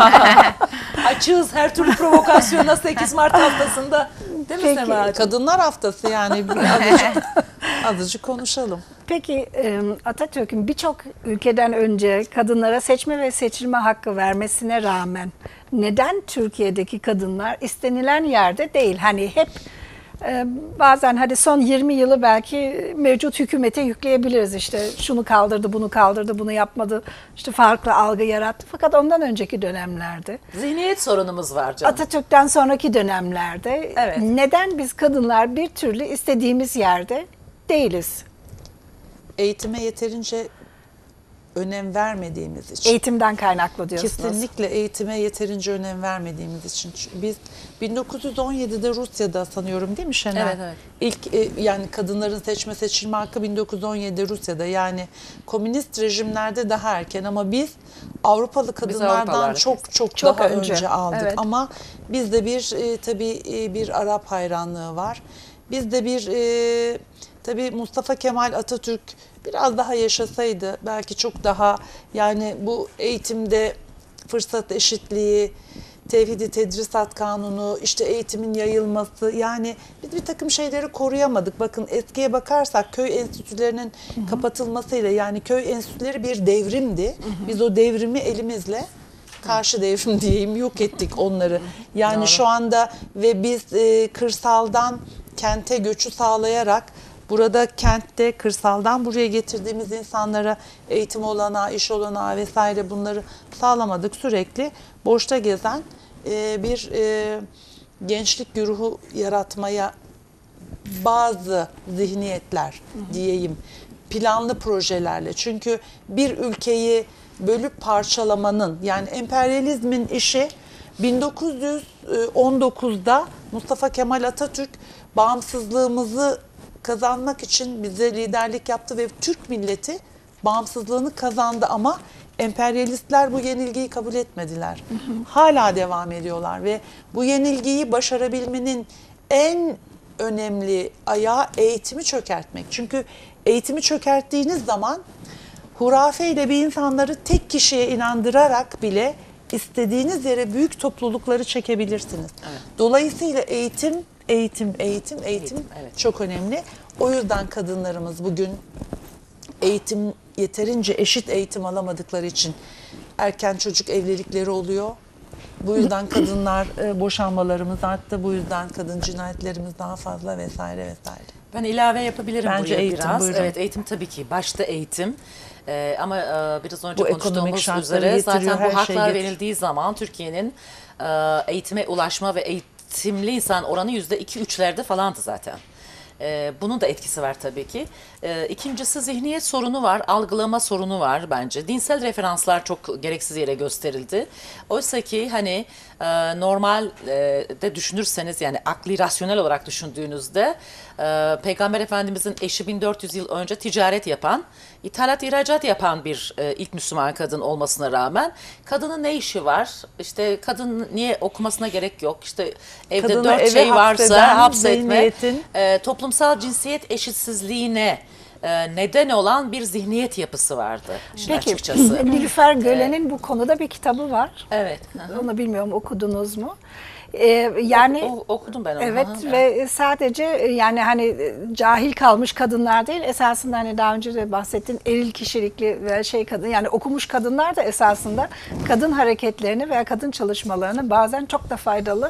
Açığız her türlü provokasyona sekiz Mart haftasında. Değil mi Peki. Sema? Kadınlar Haftası yani bir azıcık, azıcık konuşalım. Peki e, Atatürk'ün birçok ülkeden önce kadınlara seçme ve seçilme hakkı vermesine rağmen neden Türkiye'deki kadınlar istenilen yerde değil? Hani hep e, bazen hadi son yirmi yılı belki mevcut hükümete yükleyebiliriz. İşte şunu kaldırdı, bunu kaldırdı, bunu yapmadı. İşte farklı algı yarattı. Fakat ondan önceki dönemlerde, Zihniyet sorunumuz var canım. Atatürk'ten sonraki dönemlerde Evet. neden biz kadınlar bir türlü istediğimiz yerde değiliz? Eğitime yeterince önem vermediğimiz için. Eğitimden kaynaklı diyorsunuz. Kesinlikle eğitime yeterince önem vermediğimiz için. Çünkü biz bin dokuz yüz on yedide Rusya'da sanıyorum değil mi Şener? Evet, evet. İlk e, yani kadınların seçme seçilme hakkı bin dokuz yüz on yedide Rusya'da, yani komünist rejimlerde daha erken ama biz Avrupalı kadınlardan Avrupalılarla çok çok Çok daha önce, önce, aldık. evet. Ama bizde bir e, tabii e, bir Arap hayranlığı var. Bizde bir e, tabii Mustafa Kemal Atatürk biraz daha yaşasaydı belki çok daha, yani bu eğitimde fırsat eşitliği, tevhid-i tedrisat kanunu, işte eğitimin yayılması, yani biz bir takım şeyleri koruyamadık. Bakın eskiye bakarsak köy enstitülerinin hı hı. kapatılmasıyla, yani köy enstitüleri bir devrimdi. Hı hı. Biz o devrimi elimizle, karşı devrim diyeyim, yok ettik onları. Yani Doğru. şu anda ve biz e, kırsaldan kente göçü sağlayarak, burada kentte, kırsaldan buraya getirdiğimiz insanlara eğitim olanağı, iş olanağı vesaire bunları sağlamadık. Sürekli boşta gezen e, bir e, gençlik güruhu yaratmaya bazı zihniyetler diyeyim, planlı projelerle. Çünkü bir ülkeyi bölüp parçalamanın, yani emperyalizmin işi bin dokuz yüz on dokuzda Mustafa Kemal Atatürk bağımsızlığımızı kazanmak için bize liderlik yaptı ve Türk milleti bağımsızlığını kazandı ama emperyalistler bu yenilgiyi kabul etmediler. Hala devam ediyorlar ve bu yenilgiyi başarabilmenin en önemli ayağı eğitimi çökertmek. Çünkü eğitimi çökerttiğiniz zaman hurafeyle bir insanları tek kişiye inandırarak bile istediğiniz yere büyük toplulukları çekebilirsiniz. Evet. Dolayısıyla eğitim, eğitim, eğitim, eğitim, eğitim evet. çok önemli. O yüzden kadınlarımız bugün eğitim, yeterince eşit eğitim alamadıkları için erken çocuk evlilikleri oluyor. Bu yüzden kadınlar e, boşanmalarımız arttı. Bu yüzden kadın cinayetlerimiz daha fazla vesaire vesaire. Ben ilave yapabilirim Bence buraya eğitim, biraz. buyurun. Evet, eğitim tabii ki. Başta eğitim. Ee, ama e, biraz önce Bu ekonomik konuştuğumuz şartları üzere getiriyor, zaten her bu haklar şey getiriyor. verildiği zaman Türkiye'nin e, eğitime ulaşma ve eğitimli insan oranı yüzde iki üçlerde falandı zaten. Ee, bunun da etkisi var tabii ki. Ee, ikincisi zihniyet sorunu var, algılama sorunu var bence. Dinsel referanslar çok gereksiz yere gösterildi. Oysa ki hani e, normal e, de düşünürseniz, yani akli rasyonel olarak düşündüğünüzde e, Peygamber Efendimizin eşi bin dört yüz yıl önce ticaret yapan, ithalat ihracat yapan bir e, ilk Müslüman kadın olmasına rağmen kadının ne işi var? İşte kadın niye okumasına gerek yok? İşte evde Kadını dört eve şey varsa hapseden hapsetme. zihniyetin- E, toplumsal cinsiyet eşitsizliğine e, neden olan bir zihniyet yapısı vardı işin Peki, açıkçası. Nilüfer Gölen'in bu konuda bir kitabı var. Evet. Hı hı. Onu bilmiyorum, okudunuz mu? Ee, yani O- okudum ben onu. evet Hı hı. ve sadece yani hani cahil kalmış kadınlar değil, esasında hani daha önce de bahsettiğin eril kişilikli ve şey kadın, yani okumuş kadınlar da esasında kadın hareketlerini veya kadın çalışmalarını bazen çok da faydalı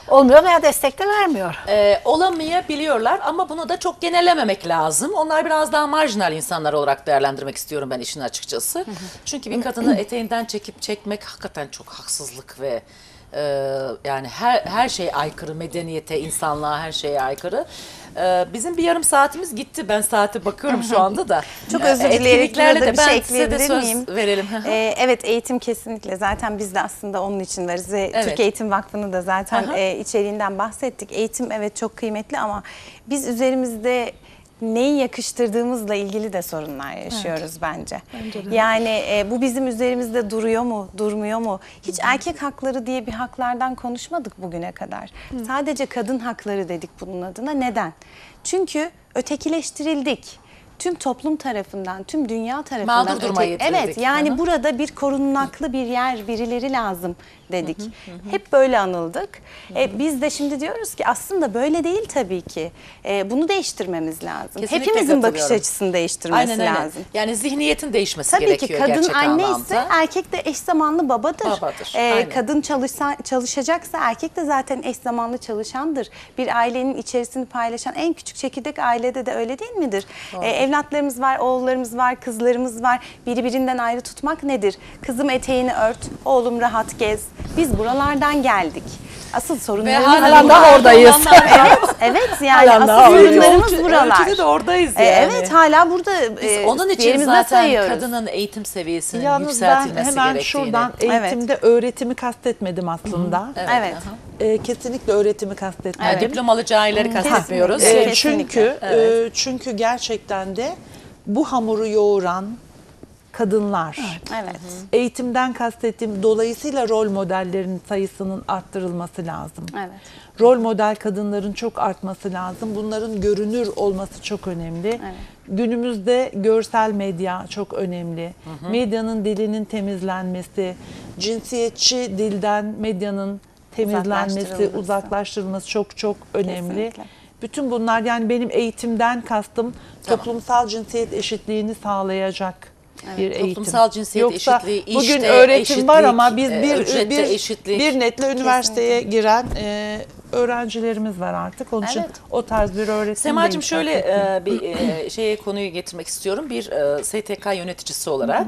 olmuyor veya destek de vermiyor. Ee, olamayabiliyorlar ama bunu da çok genellememek lazım. Onlar biraz daha marjinal insanlar olarak değerlendirmek istiyorum ben işin açıkçası. Çünkü bir kadını eteğinden çekip çekmek hakikaten çok haksızlık ve e, yani her her şey aykırı, medeniyete, insanlığa, her şeye aykırı. Ee, bizim bir yarım saatimiz gitti. Ben saate bakıyorum şu anda da. Çok Ee, özür dileyerek etkinliklerle burada de bir ben şey size de ekleyebilir söz miyim? verelim. Ee, evet, eğitim kesinlikle. Zaten biz de aslında onun için varız ve Evet. Türkiye Eğitim Vakfı'nı da zaten Aha. e, içeriğinden bahsettik. Eğitim evet çok kıymetli ama biz üzerimizde neyi yakıştırdığımızla ilgili de sorunlar yaşıyoruz bence. Bence de. Yani e, bu bizim üzerimizde duruyor mu, durmuyor mu? Hiç erkek hakları diye bir haklardan konuşmadık bugüne kadar. Sadece kadın hakları dedik bunun adına. Neden? Çünkü ötekileştirildik. Tüm toplum tarafından, tüm dünya tarafından. Mağdur duruma getirildik. Evet, yani Hı hı. burada bir korunaklı bir yer, birileri lazım dedik. Hep böyle anıldık. E, biz de şimdi diyoruz ki aslında böyle değil tabii ki. E, bunu değiştirmemiz lazım. Kesinlikle Hepimizin bakış katılıyorum. açısını değiştirmesi Aynen öyle. lazım. Yani zihniyetin değişmesi Tabii ki gerekiyor kadın gerçek anne anlamda. ise erkek de eş zamanlı babadır. Babadır, Ee, aynen. kadın çalışsa, çalışacaksa erkek de zaten eş zamanlı çalışandır. Bir ailenin içerisini paylaşan en küçük çekirdek ailede de öyle değil midir? Ee, evlatlarımız var, oğullarımız var, kızlarımız var. Biri birinden ayrı tutmak nedir? Kızım eteğini ört, oğlum rahat gez. Biz buralardan geldik. Asıl Ve sorunlarımız hala Hala da buralarda oradayız. olanlar var. Evet, evet yani Hala da asıl oradayız. sorunlarımız Ölçü- buralar. ölçüde de ordayız Ee, yani. evet, hala burada Biz e, onun için yerimizde zaten sayıyoruz. kadının eğitim seviyesinin Yalnız ben yükseltilmesi hemen gerektiğini. şuradan eğitimde öğretimi kastetmedim aslında. Evet. Evet. aha. Ee, kesinlikle öğretimi kastetmedim. Yani diplomalı cahilleri kastetmiyoruz. Kesinlikle. Ee, Evet, çünkü kesinlikle. e, çünkü gerçekten de bu hamuru yoğuran kadınlar. Evet. Eğitimden kastettiğim dolayısıyla rol modellerin sayısının arttırılması lazım. Evet. Rol model kadınların çok artması lazım. Bunların görünür olması çok önemli. Günümüzde görsel medya çok önemli. Medyanın dilinin temizlenmesi, cinsiyetçi dilden medyanın temizlenmesi, Uzaklaştırılması. uzaklaştırılması çok çok önemli. Kesinlikle. Bütün bunlar yani benim eğitimden kastım toplumsal cinsiyet eşitliğini sağlayacak bir eğitim. Toplumsal cinsiyet Yoksa eşitliği, bugün işte öğretim var eşitlik, ama biz e, bir ücrette bir, eşitlik. bir netle üniversiteye giren e, öğrencilerimiz var artık. Onun için Evet. o tarz bir öğretim Semacığım değil şöyle kastettiğim. e, bir e, şeye konuyu getirmek istiyorum. Bir e, S T K yöneticisi olarak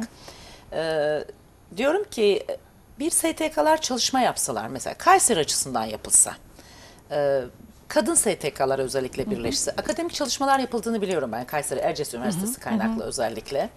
e, diyorum ki bir S T K'lar çalışma yapsalar mesela Kayseri açısından yapılsa. E, Kadın S T K'lar özellikle birleşse. Akademik çalışmalar yapıldığını biliyorum ben Kayseri Erciyes Üniversitesi kaynaklı özellikle.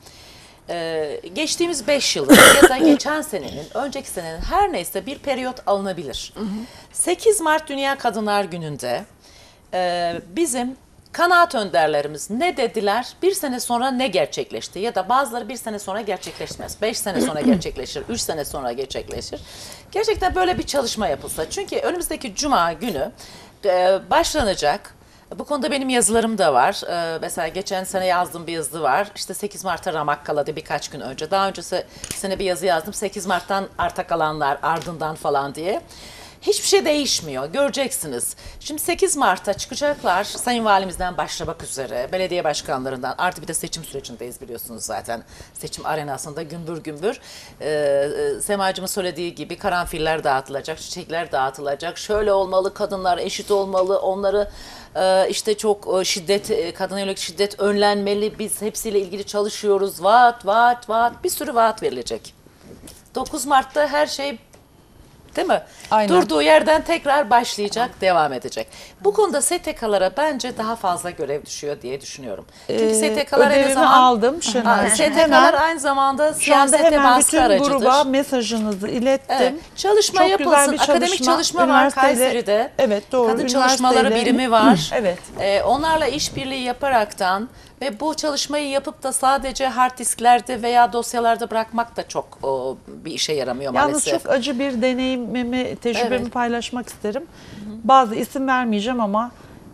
Ee, geçtiğimiz beş yılın ya da geçen senenin, önceki senenin her neyse bir periyot alınabilir. sekiz Mart Dünya Kadınlar Günü'nde e, bizim kanaat önderlerimiz ne dediler, bir sene sonra ne gerçekleşti ya da bazıları bir sene sonra gerçekleşmez, beş sene sonra gerçekleşir, üç sene sonra gerçekleşir. Gerçekten böyle bir çalışma yapılsa. Çünkü önümüzdeki Cuma günü e, başlanacak. Bu konuda benim yazılarım da var. Ee, mesela geçen sene yazdığım bir yazı var. İşte sekiz Mart'ta Ramakkale'de birkaç gün önce. Daha öncesi sene bir yazı yazdım. sekiz Mart'tan arta kalanlar ardından falan diye. Hiçbir şey değişmiyor. Göreceksiniz. Şimdi sekiz Mart'ta çıkacaklar. Sayın Valimizden başlamak üzere. Belediye başkanlarından. Artı bir de seçim sürecindeyiz biliyorsunuz zaten. Seçim arenasında gümbür gümbür. Ee, e, Semacığımın söylediği gibi karanfiller dağıtılacak. Çiçekler dağıtılacak. Şöyle olmalı. Kadınlar eşit olmalı. Onları e, işte çok e, şiddet, e, kadına yönelik şiddet önlenmeli. Biz hepsiyle ilgili çalışıyoruz. Vaat, vaat, vaat. Bir sürü vaat verilecek. dokuz Mart'ta her şey değil mi? Aynen. Durduğu yerden tekrar başlayacak, devam edecek. Bu konuda S T K'lara bence daha fazla görev düşüyor diye düşünüyorum. Çünkü Ee, S T K'lar aynı ödevimi zamanda aldım Şenay'cığım. S T K'lar aynı zamanda Şu anda siyasete hemen baskı bütün aracıdır. gruba mesajınızı ilettim. Evet. Çalışma Çok yapılsın. güzel bir Akademik çalışma. çalışma var Üniversiteyle- Kayseri'de. Evet, doğru. Kadın çalışmaları Üniversiteyle- birimi var. Evet. Ee, onlarla işbirliği yaparaktan ve bu çalışmayı yapıp da sadece hard disklerde veya dosyalarda bırakmak da çok o, bir işe yaramıyor Yalnız maalesef. çok acı bir deneyimimi, tecrübemi Evet. paylaşmak isterim. Bazı isim vermeyeceğim ama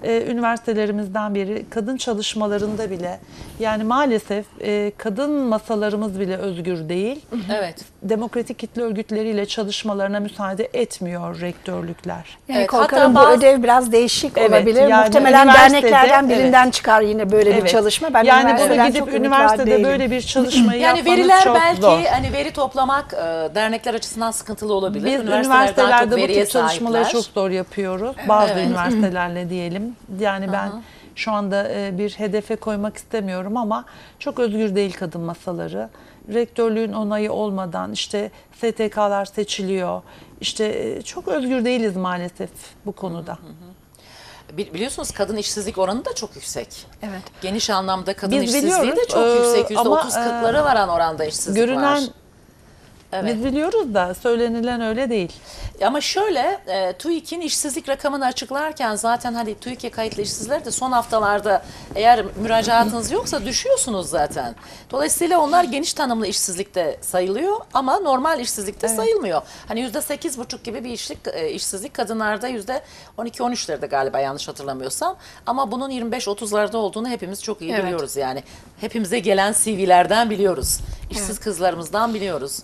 e, üniversitelerimizden biri. Kadın çalışmalarında bile yani maalesef e, kadın masalarımız bile özgür değil. Evet. Demokratik kitle örgütleriyle çalışmalarına müsaade etmiyor rektörlükler. Yani Evet, korkarım hatta bu bazı- ödev biraz değişik Evet, olabilir. yani Muhtemelen üniversitede- derneklerden birinden evet. çıkar yine böyle bir Evet. çalışma. Ben yani bunu üniversiteden gidip çok ümit üniversitede değilim. böyle bir çalışmayı Yani yapmanız veriler çok belki zor. hani veri toplamak e, dernekler açısından sıkıntılı olabilir. Biz Üniversiteler daha üniversitelerde çok bu veriye tip çalışmaları sahipler. çok zor yapıyoruz. Bazı Evet. üniversitelerle diyelim. Yani ben şu anda e, bir hedefe koymak istemiyorum ama çok özgür değil kadın masaları. Rektörlüğün onayı olmadan işte S T K'lar seçiliyor. İşte e, çok özgür değiliz maalesef bu konuda. Bi- Biliyorsunuz kadın işsizlik oranı da çok yüksek. Evet. Geniş anlamda kadın Biz işsizliği de biliyoruz, çok e, yüksek. yüzde ama, otuz kırklara varan oranda işsizlik Görünen var. Evet. biz biliyoruz da söylenilen öyle değil. Ama şöyle e, TÜİK'in işsizlik rakamını açıklarken zaten hani TÜİK'e kayıtlı işsizler de son haftalarda eğer müracaatınız yoksa düşüyorsunuz zaten. Dolayısıyla onlar geniş tanımlı işsizlikte sayılıyor ama normal işsizlikte sayılmıyor. Hani yüzde sekiz buçuk gibi bir işlik, e, işsizlik kadınlarda yüzde on iki on üçlerde galiba yanlış hatırlamıyorsam. Ama bunun yirmi beş otuzlarda olduğunu hepimiz çok iyi Evet. biliyoruz yani. Hepimize gelen C V'lerden biliyoruz. İşsiz kızlarımızdan biliyoruz.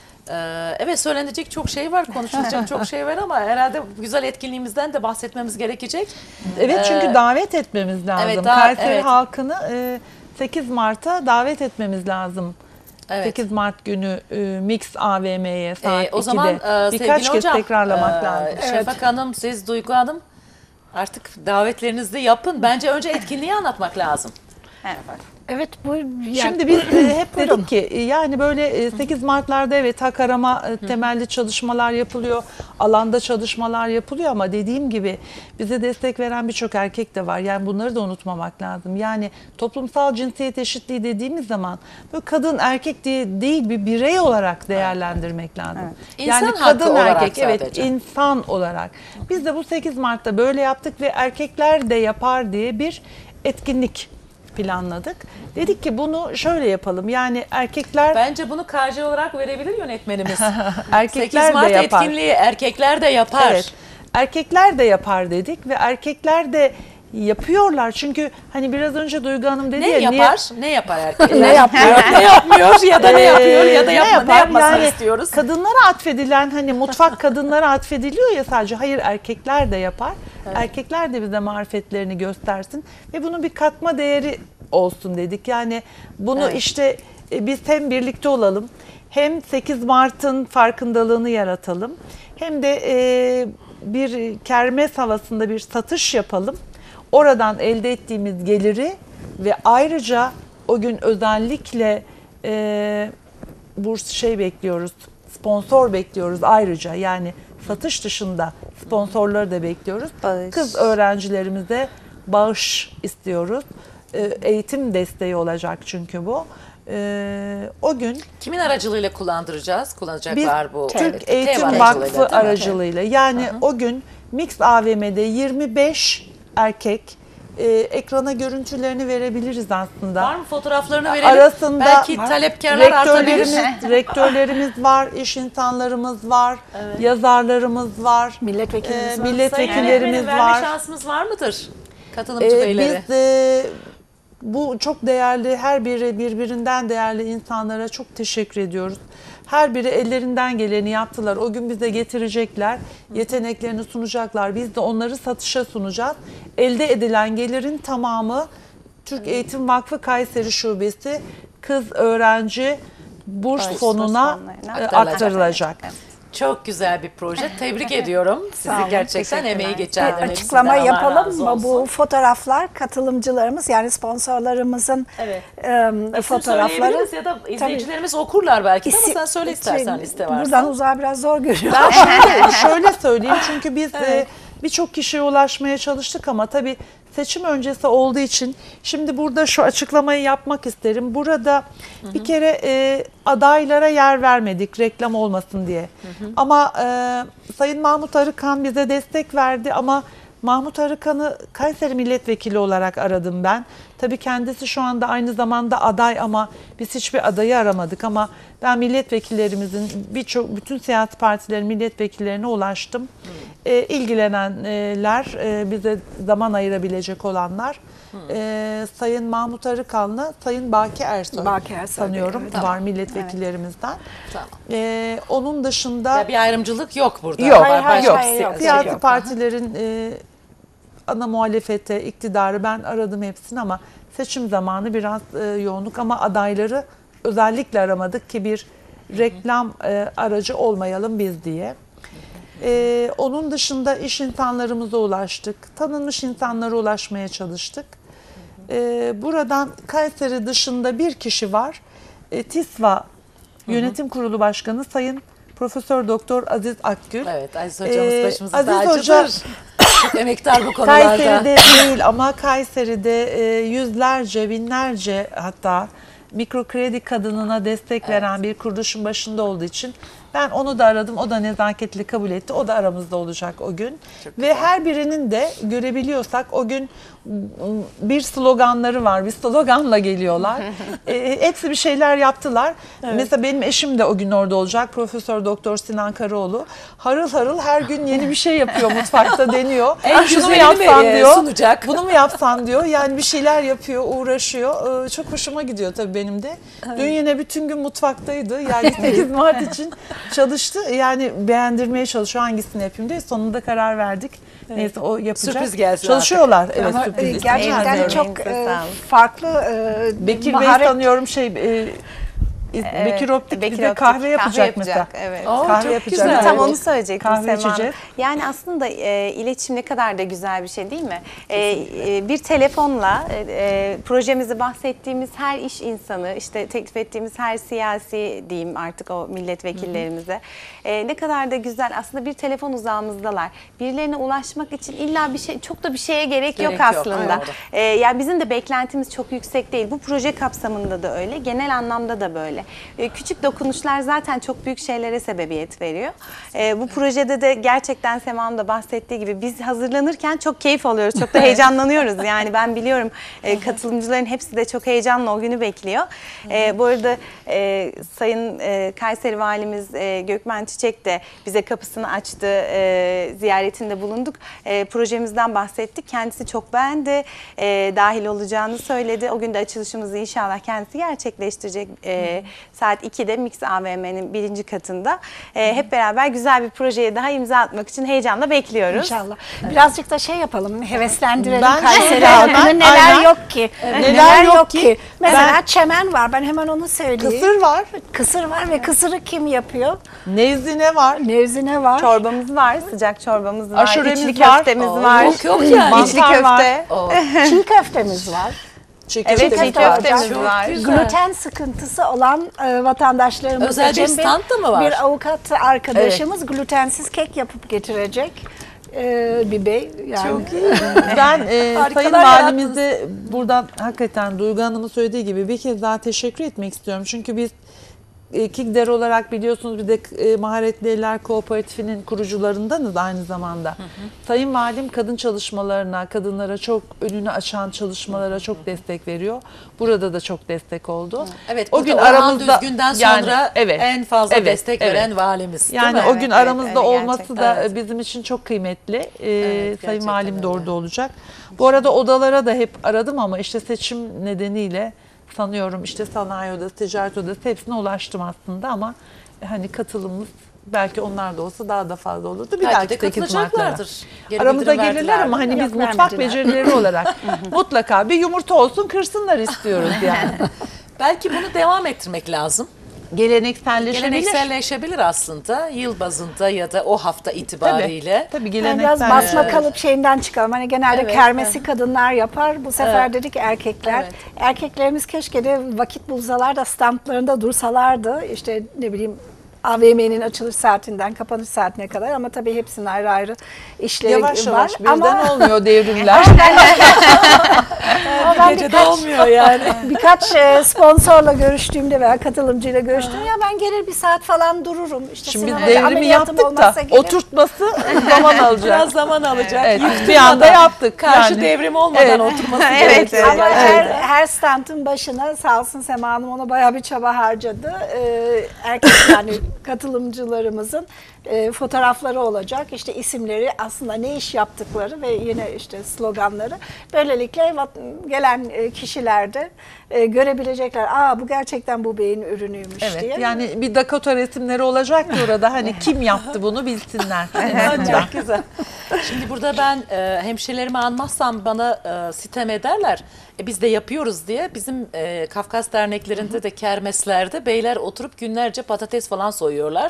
Ee, Evet, söylenecek çok şey var, konuşulacak çok şey var ama herhalde bu güzel etkinliğimizden de bahsetmemiz gerekecek. Evet çünkü Ee, davet etmemiz lazım. evet, daha- Kayseri evet. halkını e, sekiz Mart'a davet etmemiz lazım. Evet. sekiz Mart günü e, Mix A V M'ye saat Ee, ikide. o zaman e, Birkaç sevgili kez hocam, tekrarlamak e, lazım. Şafak Hanım, siz Duygu Hanım artık davetlerinizi yapın. Bence önce etkinliği anlatmak lazım. Evet. Evet bu yani, Şimdi biz e, hep dedik ki e, yani böyle e, sekiz Mart'larda evet hak arama e, temelli çalışmalar yapılıyor. Alanda çalışmalar yapılıyor ama dediğim gibi bize destek veren birçok erkek de var. Yani bunları da unutmamak lazım. Yani toplumsal cinsiyet eşitliği dediğimiz zaman böyle kadın erkek diye değil bir birey olarak değerlendirmek lazım. Evet. Yani İnsan hakkı kadın olarak erkek evet sadece. insan olarak. Biz de bu sekiz Mart'ta böyle yaptık ve erkekler de yapar diye bir etkinlik planladık. Dedik ki bunu şöyle yapalım. Yani erkekler Bence bunu K J olarak verebilir yönetmenimiz. erkekler sekiz de Mart yapar. etkinliği erkekler de yapar. Evet. Erkekler de yapar dedik ve erkekler de yapıyorlar. Çünkü hani biraz önce Duygu Hanım dedi Ne ya niye- yapar? Ne yapar erkekler? Ne yapıyor? ne yapmıyor ya da ne Ee, yapıyor ya da yapma, ne, yapar? yapmasını Yani istiyoruz. Kadınlara atfedilen hani mutfak kadınlara atfediliyor ya sadece. Hayır erkekler de yapar. Erkekler de bize marifetlerini göstersin ve bunun bir katma değeri olsun dedik. Yani bunu Evet. işte e, biz hem birlikte olalım hem sekiz Mart'ın farkındalığını yaratalım hem de e, bir kermes havasında bir satış yapalım. Oradan elde ettiğimiz geliri ve ayrıca o gün özellikle e, burs şey bekliyoruz, sponsor bekliyoruz ayrıca yani satış dışında sponsorları da bekliyoruz. Bağış. Kız öğrencilerimize bağış istiyoruz. E, eğitim desteği olacak çünkü bu. E, o gün Kimin aracılığıyla kullandıracağız? biz Kullanacaklar bu. Türk Evet, Eğitim TEV Vakfı aracılığıyla, değil mi? aracılığıyla yani o gün Mix A V M'de yirmi beş erkek e, ekrana görüntülerini verebiliriz aslında. Var mı fotoğraflarını verelim? Arasında Belki talepkarlar rektörlerimiz, artabilir. rektörlerimiz var, iş insanlarımız var, yazarlarımız var, Milletvekilimiz e, var. milletvekillerimiz Sayın var. verme şansımız var mıdır? Katılımcı Ee, beyleri. biz e, bu çok değerli, her biri birbirinden değerli insanlara çok teşekkür ediyoruz. Her biri ellerinden geleni yaptılar. O gün bize getirecekler, yeteneklerini sunacaklar. Biz de onları satışa sunacağız. Elde edilen gelirin tamamı Türk Eğitim Vakfı Kayseri Şubesi Kız Öğrenci Burs Burs Fonuna fonlarına e, aktarılacak. aktarılacak. Çok güzel bir proje. Tebrik ediyorum. Sizi olun, gerçekten teşekkürler. emeği Bir geçenlerin açıklama hepsinden Allah yapalım razı mı? olsun. Bu fotoğraflar katılımcılarımız yani sponsorlarımızın Evet. e, İsim fotoğrafları. söyleyebiliriz ya da izleyicilerimiz okurlar belki de ama İsi- sen söyle istersen liste varsa. Buradan uzağa biraz zor görüyorum. Ben şöyle, şöyle söyleyeyim çünkü biz e, birçok kişiye ulaşmaya çalıştık ama tabii seçim öncesi olduğu için şimdi burada şu açıklamayı yapmak isterim. Burada bir kere e, adaylara yer vermedik reklam olmasın diye. Ama e, Sayın Mahmut Arıkan bize destek verdi ama Mahmut Arıkan'ı Kayseri milletvekili olarak aradım ben. Tabii kendisi şu anda aynı zamanda aday ama biz hiçbir adayı aramadık ama ben milletvekillerimizin birçok bütün siyasi partilerin milletvekillerine ulaştım. E, ilgilenenler, e, bize zaman ayırabilecek olanlar, e, Sayın Mahmut Arıkan'la Sayın Baki Ersoy, Baki Ersoy, sanıyorum evet. var milletvekillerimizden. Tamam. E, onun dışında Ya bir ayrımcılık yok burada. yok, Hayır, hayır, yok. hayır, yok. Siyasi Yok. partilerin e, ana muhalefete, iktidarı ben aradım hepsini ama seçim zamanı biraz e, yoğunluk ama adayları özellikle aramadık ki bir reklam e, aracı olmayalım biz diye. E, onun dışında iş insanlarımıza ulaştık, tanınmış insanlara ulaşmaya çalıştık. E, buradan Kayseri dışında bir kişi var. E, TİSVA Yönetim Kurulu Başkanı Sayın Profesör Doktor Aziz Akgül. Evet, Aziz hocamız Ee, başımızın Aziz tacıdır. Hoca- Çok emektar bu konularda. Kayseri'de değil ama Kayseri'de e, yüzlerce, binlerce hatta mikro kredi kadınına destek veren bir kuruluşun başında olduğu için ben onu da aradım. O da nezaketli kabul etti. O da aramızda olacak o gün. Ve her birinin de görebiliyorsak o gün bir sloganları var. Bir sloganla geliyorlar. e, hepsi bir şeyler yaptılar. Mesela benim eşim de o gün orada olacak. Profesör Doktor Sinan Karaoğlu. Harıl harıl her gün yeni bir şey yapıyor mutfakta deniyor. En Şunu mu güzelini yapsan mi, e, diyor. sunacak? Bunu mu yapsan diyor. Yani bir şeyler yapıyor, uğraşıyor. Ee, çok hoşuma gidiyor tabii benim de. Dün yine bütün gün mutfaktaydı. Yani sekiz Mart için çalıştı. Yani beğendirmeye çalışıyor. Hangisini yapayım diye. Sonunda karar verdik. Neyse o yapacak. Sürpriz gelsin Çalışıyorlar. Evet, Ama sürpriz. e, gerçekten Elinize çok elinize e, sağlık. farklı e, Bekir Bey maharet. tanıyorum şey e, Bekir Optik Bekir bize Optik kahve yapacak, kahve mesela. Evet. Aa, Kahve çok yapacak. güzel. Şimdi tam Evet. onu söyleyecektim Kahve Sema Hanım. içeceğiz. Yani aslında e, iletişim ne kadar da güzel bir şey değil mi? E, e, bir telefonla e, e, projemizi bahsettiğimiz her iş insanı, işte teklif ettiğimiz her siyasi diyeyim artık o milletvekillerimize e, ne kadar da güzel. Aslında bir telefon uzağımızdalar. Birilerine ulaşmak için illa bir şey, çok da bir şeye gerek, Gerek yok yok, aslında. doğru. E, yani bizim de beklentimiz çok yüksek değil. Bu proje kapsamında da öyle, genel anlamda da böyle. E, küçük dokunuşlar zaten çok büyük şeylere sebebiyet veriyor. E, bu projede de gerçekten Sema'nın da bahsettiği gibi biz hazırlanırken çok keyif alıyoruz, çok da heyecanlanıyoruz. Yani ben biliyorum e, katılımcıların hepsi de çok heyecanla o günü bekliyor. E, bu arada e, Sayın e, Kayseri Valimiz e, Gökmen Çiçek de bize kapısını açtı, e, ziyaretinde bulunduk. E, projemizden bahsettik. Kendisi çok beğendi, e, dahil olacağını söyledi. O gün de açılışımızı inşallah kendisi gerçekleştirecek. E, saat ikide Mix A V M'nin birinci katında. E, hep beraber güzel bir projeye daha imza atmak için heyecanla bekliyoruz. İnşallah. Birazcık da şey yapalım, heveslendirelim Ben Kayseri şöyle halkını. hemen, Neler aynen. yok ki? Neler yok ki? Mesela Ben- çemen var. Ben hemen onu söyleyeyim. Kısır var. Kısır var ve kısırı kim yapıyor? Nezine var. Nevzine var. Çorbamız var, sıcak çorbamız var, Aşuremiz içli var. köftemiz Oo, var. yok yok yani. İçli Mantar var. köfte. O, Çiğ köftemiz var. Çiğ Evet, köftemiz çiğ var. köftemiz Çok var. güzel. Gluten sıkıntısı olan e, vatandaşlarımız Özel bir için stand da mı var? Bir avukat arkadaşımız glutensiz kek yapıp getirecek. E, bir bey. Yani. çok iyi. Ben e, Harikalar Sayın Valimize buradan hakikaten Duygu Hanım'ın söylediği gibi bir kez daha teşekkür etmek istiyorum. Çünkü biz e, KİGDER olarak biliyorsunuz bir de e, Maharetli Eller Kooperatifinin kurucularındanız aynı zamanda. Hı hı. Sayın Valim kadın çalışmalarına, kadınlara çok önünü açan çalışmalara çok destek veriyor. Burada da çok destek oldu. Evet, o burada gün Orhan aramızda Düzgün'den yani, sonra evet, en fazla evet, destek evet. veren valimiz. Yani değil mi? o Evet, gün evet, aramızda öyle olması gerçekten. da Evet. bizim için çok kıymetli. Ee, Evet, Sayın gerçekten Valim de öyle. orada olacak. Bu arada odalara da hep aradım ama işte seçim nedeniyle sanıyorum işte sanayi odası, ticaret odası hepsine ulaştım aslında ama hani katılımımız belki onlar da olsa daha da fazla olurdu. Bir Belki dahaki de katılacaklardır. Geri Aramıza bildirim gelirler verdiler ama mi? hani Yok, biz mutfak vermediler. becerileri olarak mutlaka bir yumurta olsun kırsınlar istiyoruz yani. Belki bunu devam ettirmek lazım. Gelenekselleşebilir. Gelenekselleşebilir aslında yıl bazında ya da o hafta itibariyle. Tabii Yani geleneksel. biraz basma kalıp şeyinden çıkalım. Hani genelde Evet, kermesi kadınlar yapar. Bu sefer Evet. dedik erkekler. Evet. Erkeklerimiz keşke de vakit bulsalar da standlarında dursalardı. İşte ne bileyim A V M'nin açılış saatinden kapanış saatine kadar ama tabii hepsinin ayrı ayrı işleri Yavaş var. yavaş birden ama olmuyor devrimler. ama ben Gecede birkaç, olmuyor yani. birkaç e, sponsorla görüştüğümde veya katılımcıyla görüştüm ya ben gelir bir saat falan dururum. İşte Şimdi biz Sinan Hoca, devrimi ameliyatım yaptık da olmazsa gelir. oturtması zaman alacak. Biraz zaman alacak. Evet, Yıktırmadan, bir anda yaptık. Karşı yani. devrim olmadan Evet. oturması Evet, gerekiyor. evet. Ama gerçekten. her, her standın başına sağ olsun Sema Hanım ona bayağı bir çaba harcadı. Ee, erkek yani katılımcılarımızın e, fotoğrafları olacak. İşte isimleri, aslında ne iş yaptıkları ve yine işte sloganları. Böylelikle vat- gelen e, kişiler de e, görebilecekler. Aa, bu gerçekten bu beyin ürünüymüş Evet, diye. yani bir Dakota resimleri olacak ki orada hani kim yaptı bunu bilsinler. En azından. Çok güzel. Şimdi burada ben e, hemşirelerimi almazsam bana e, sitem ederler. E, biz de yapıyoruz diye bizim e, Kafkas derneklerinde de kermeslerde beyler oturup günlerce patates falan soyuyorlar.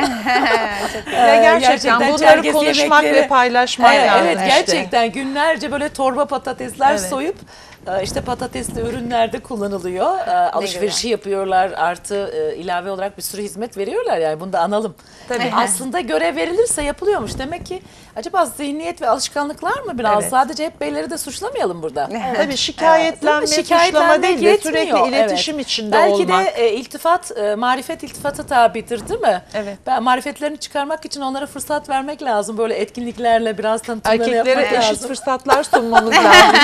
Ve gerçekten, bunları Çerkez konuşmak yemekleri- ve paylaşmak Evet, lazım evet, işte. gerçekten günlerce böyle torba patatesler Evet. soyup e, işte patatesli ürünlerde kullanılıyor. E, Alışverişi yapıyorlar, artı e, ilave olarak bir sürü hizmet veriyorlar, yani bunu da analım. Tabii. Aslında görev verilirse yapılıyormuş. Demek ki acaba zihniyet ve alışkanlıklar mı biraz? Evet. Sadece hep beyleri de suçlamayalım burada. Tabii şikayetlenme, Değil mi? suçlama değil de yetmiyor. sürekli iletişim Evet. içinde Belki olmak. de e, iltifat, e, marifet iltifata tabidir, değil mi? Evet. Ben marifetlerini çıkarmak için onlara fırsat vermek lazım. Böyle etkinliklerle biraz tanıtımları Erkeklere yapmak eşit lazım. fırsatlar sunmamız lazım.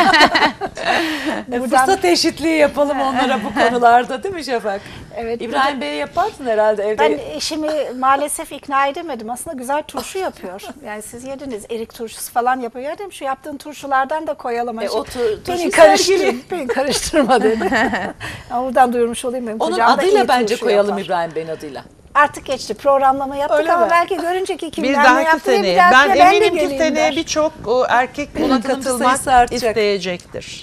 E, Fırsat eşitliği yapalım onlara bu konularda, değil mi Şafak? Evet, İbrahim Bey'e yaparsın herhalde evde. Ben eşimi maalesef ikna edemedim. Aslında güzel turşu yapıyor. Yani siz yediniz, erik turşusu falan yapıyor. Ya dedim, şu yaptığın turşulardan da koyalım. E, o tu- turşu beni karıştır, sergili. beni karıştırma dedi. Ama buradan duyurmuş olayım. Benim Onun kocam da adıyla iyi bence turşu koyalım yapar. İbrahim Bey'in adıyla. Artık geçti. Programlama yaptık Öyle ama mi? belki görünce ki Bir kimler ne dahaki yaptı diye bir seneye. dahakine Ben ben de eminim ki geleyim seneye der. birçok o erkek buna Katılımcı katılmak sayısı artacak. isteyecektir.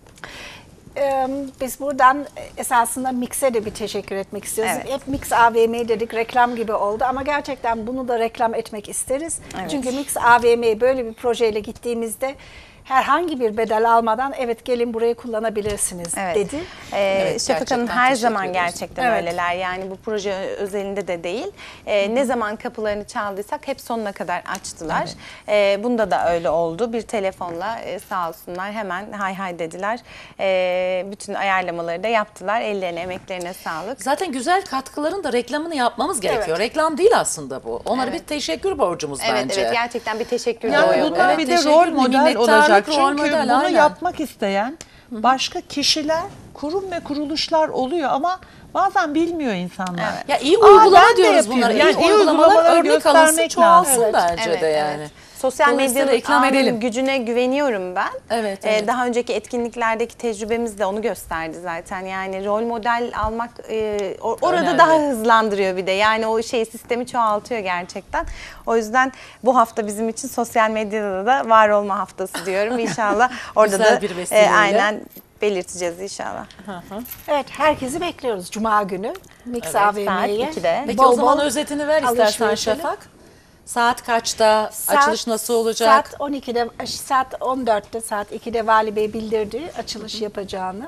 Ee, Biz buradan esasında Mix'e de bir teşekkür etmek istiyoruz. Evet. Hep Mix A V M dedik, reklam gibi oldu ama gerçekten bunu da reklam etmek isteriz. Evet. Çünkü Mix A V M'ye böyle bir projeyle gittiğimizde herhangi bir bedel almadan evet gelin burayı kullanabilirsiniz Evet. dedi. Ee, Evet, Şafak Hanım gerçekten her teşekkür zaman ediyoruz. gerçekten Evet. öyleler. Yani bu proje özelinde de değil. Ee, ne zaman kapılarını çaldıysak hep sonuna kadar açtılar. Ee, bunda da öyle oldu. Bir telefonla e, sağ olsunlar hemen hay hay dediler. Ee, bütün ayarlamaları da yaptılar. Ellerine, emeklerine sağlık. Zaten güzel katkıların da reklamını yapmamız gerekiyor. Evet. Reklam değil aslında bu. Onlara Evet. bir teşekkür borcumuz Evet, bence. evet gerçekten bir teşekkür Yani doğuyor. bunlar Evet, bir de teşekkür rol ederim. model Minnettarlık, olacak. rol Çünkü model, bunu aynen. yapmak isteyen başka kişiler, kurum ve kuruluşlar oluyor ama bazen bilmiyor insanlar. Ya iyi Aa, uygulama ben de diyoruz yapayım. bunlara. Yani iyi iyi uygulamalar uygulamaları örnek alınsın, göstermek çoğalsın lazım. bence Evet, de evet. yani. Sosyal Dolayısıyla medyanın reklam ağının edelim. gücüne güveniyorum ben. Evet, Ee, evet. daha önceki etkinliklerdeki tecrübemiz de onu gösterdi zaten. Yani rol model almak e, o- orada Önemli. daha hızlandırıyor bir de. Yani o şey sistemi çoğaltıyor gerçekten. O yüzden bu hafta bizim için sosyal medyada da var olma haftası diyorum. İnşallah orada Güzel da bir vesileyle. e, aynen belirteceğiz inşallah. Evet, herkesi bekliyoruz Cuma günü Mix Evet, A V saat M'ye. ikide. Peki Bol o zaman bol özetini ver istersen alışverişini. Şafak. Saat kaçta? Saat- Açılış nasıl olacak? Saat on ikide, saat on dörtte, saat ikide Vali Bey bildirdi açılış yapacağını.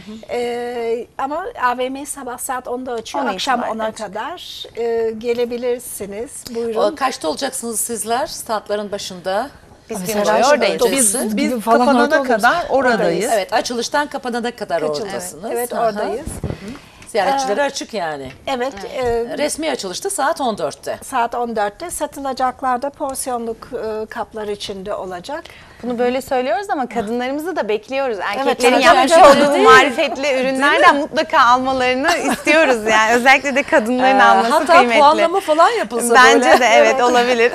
Ee, ama A V M sabah saat onda açıyor, on akşam itibariyle ona açık. kadar e, gelebilirsiniz. Buyurun. O, kaçta olacaksınız sizler statların başında? Biz Biz gün herhalde boyu oradayız. öncesi. Biz, gibi biz falan orada kapanana oluruz. kadar oradayız. Evet, açılıştan kapanana kadar Kaçıldı. oradasınız. Evet, Aha. oradayız. Ziyaretçilere açık yani. Evet, e, Resmi açılışta saat on dörtte. saat on dörtte satılacaklar da porsiyonluk e, kaplar içinde olacak. Bunu böyle söylüyoruz ama kadınlarımızı da bekliyoruz. Erkeklerin tabii, yapmış tabii. olduğu bu marifetli ürünlerden mutlaka almalarını istiyoruz yani. Özellikle de kadınların Ee, alması hatta kıymetli. puanlama falan yapılsa Bence böyle. de evet olabilir.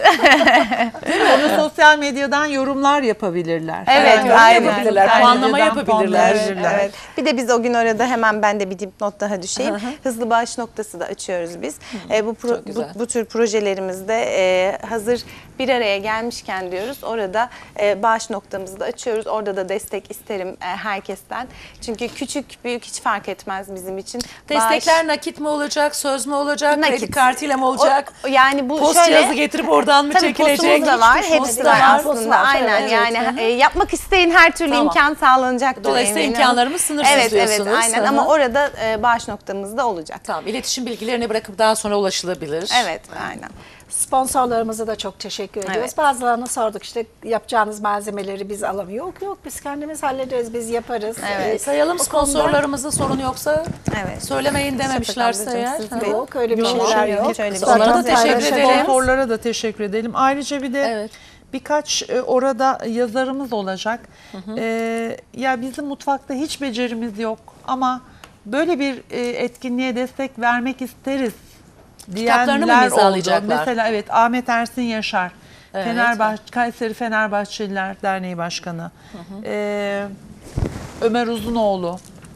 Onu sosyal medyadan yorumlar yapabilirler. Evet, yorum aynen. yapabilirler, Aynen. puanlama Medyadan yapabilirler. puan verirler. Evet. Bir de biz o gün orada hemen ben de bir dipnot daha düşeyim. Hızlı bağış noktası da açıyoruz biz. Ee, bu, pro- Çok bu, güzel. bu tür projelerimizde e, hazır bir araya gelmişken diyoruz. Orada e, bağış noktamızı da açıyoruz. Orada da destek isterim e, herkesten. Çünkü küçük büyük hiç fark etmez bizim için. Destekler Bağış- nakit mi olacak, söz mü olacak, Nakit. kredi kartıyla mı olacak? O- yani bu Post şöyle cihazı getirip oradan mı tabii çekilecek? postumuz da var, Post hepsi da var Post aslında. var, Aynen evet, yani hı hı. e, yapmak isteyin her türlü Tamam. imkan sağlanacaktır. Dolayısıyla eminim. imkanlarımız sınırsız evet, diyorsunuz. Evet, aynen Hı hı. ama orada e, bağış noktamız da olacak. Tamam, iletişim bilgilerini bırakıp daha sonra ulaşılabilir. Evet, aynen. Sponsorlarımıza da çok teşekkür ediyoruz. Evet. Bazılarına sorduk, işte yapacağınız malzemeleri biz alamıyor. Yok yok, biz kendimiz hallederiz, biz yaparız. Evet. Ee, Sayalım o sponsorlarımızda sorun yoksa Evet. söylemeyin dememişlerse Şafak eğer. ablacığım, siz Hı. de- konuda yok, öyle bir Yok, şeyler yok, yok. hiç öyle bir Zaten şey yok. Onlara da teşekkür paylaşım- edelim. Sponsorlara da teşekkür edelim. Ayrıca bir de Evet. birkaç e, orada yazarımız olacak. E, ya bizim mutfakta hiç becerimiz yok ama böyle bir e, etkinliğe destek vermek isteriz Kitaplarını mı diyenler oldu. imzalayacaklar? Mesela evet, Ahmet Ersin Yaşar, Evet. Fenerbahçe, Kayseri Fenerbahçeliler Derneği Başkanı. Ee, Ömer Uzunoğlu,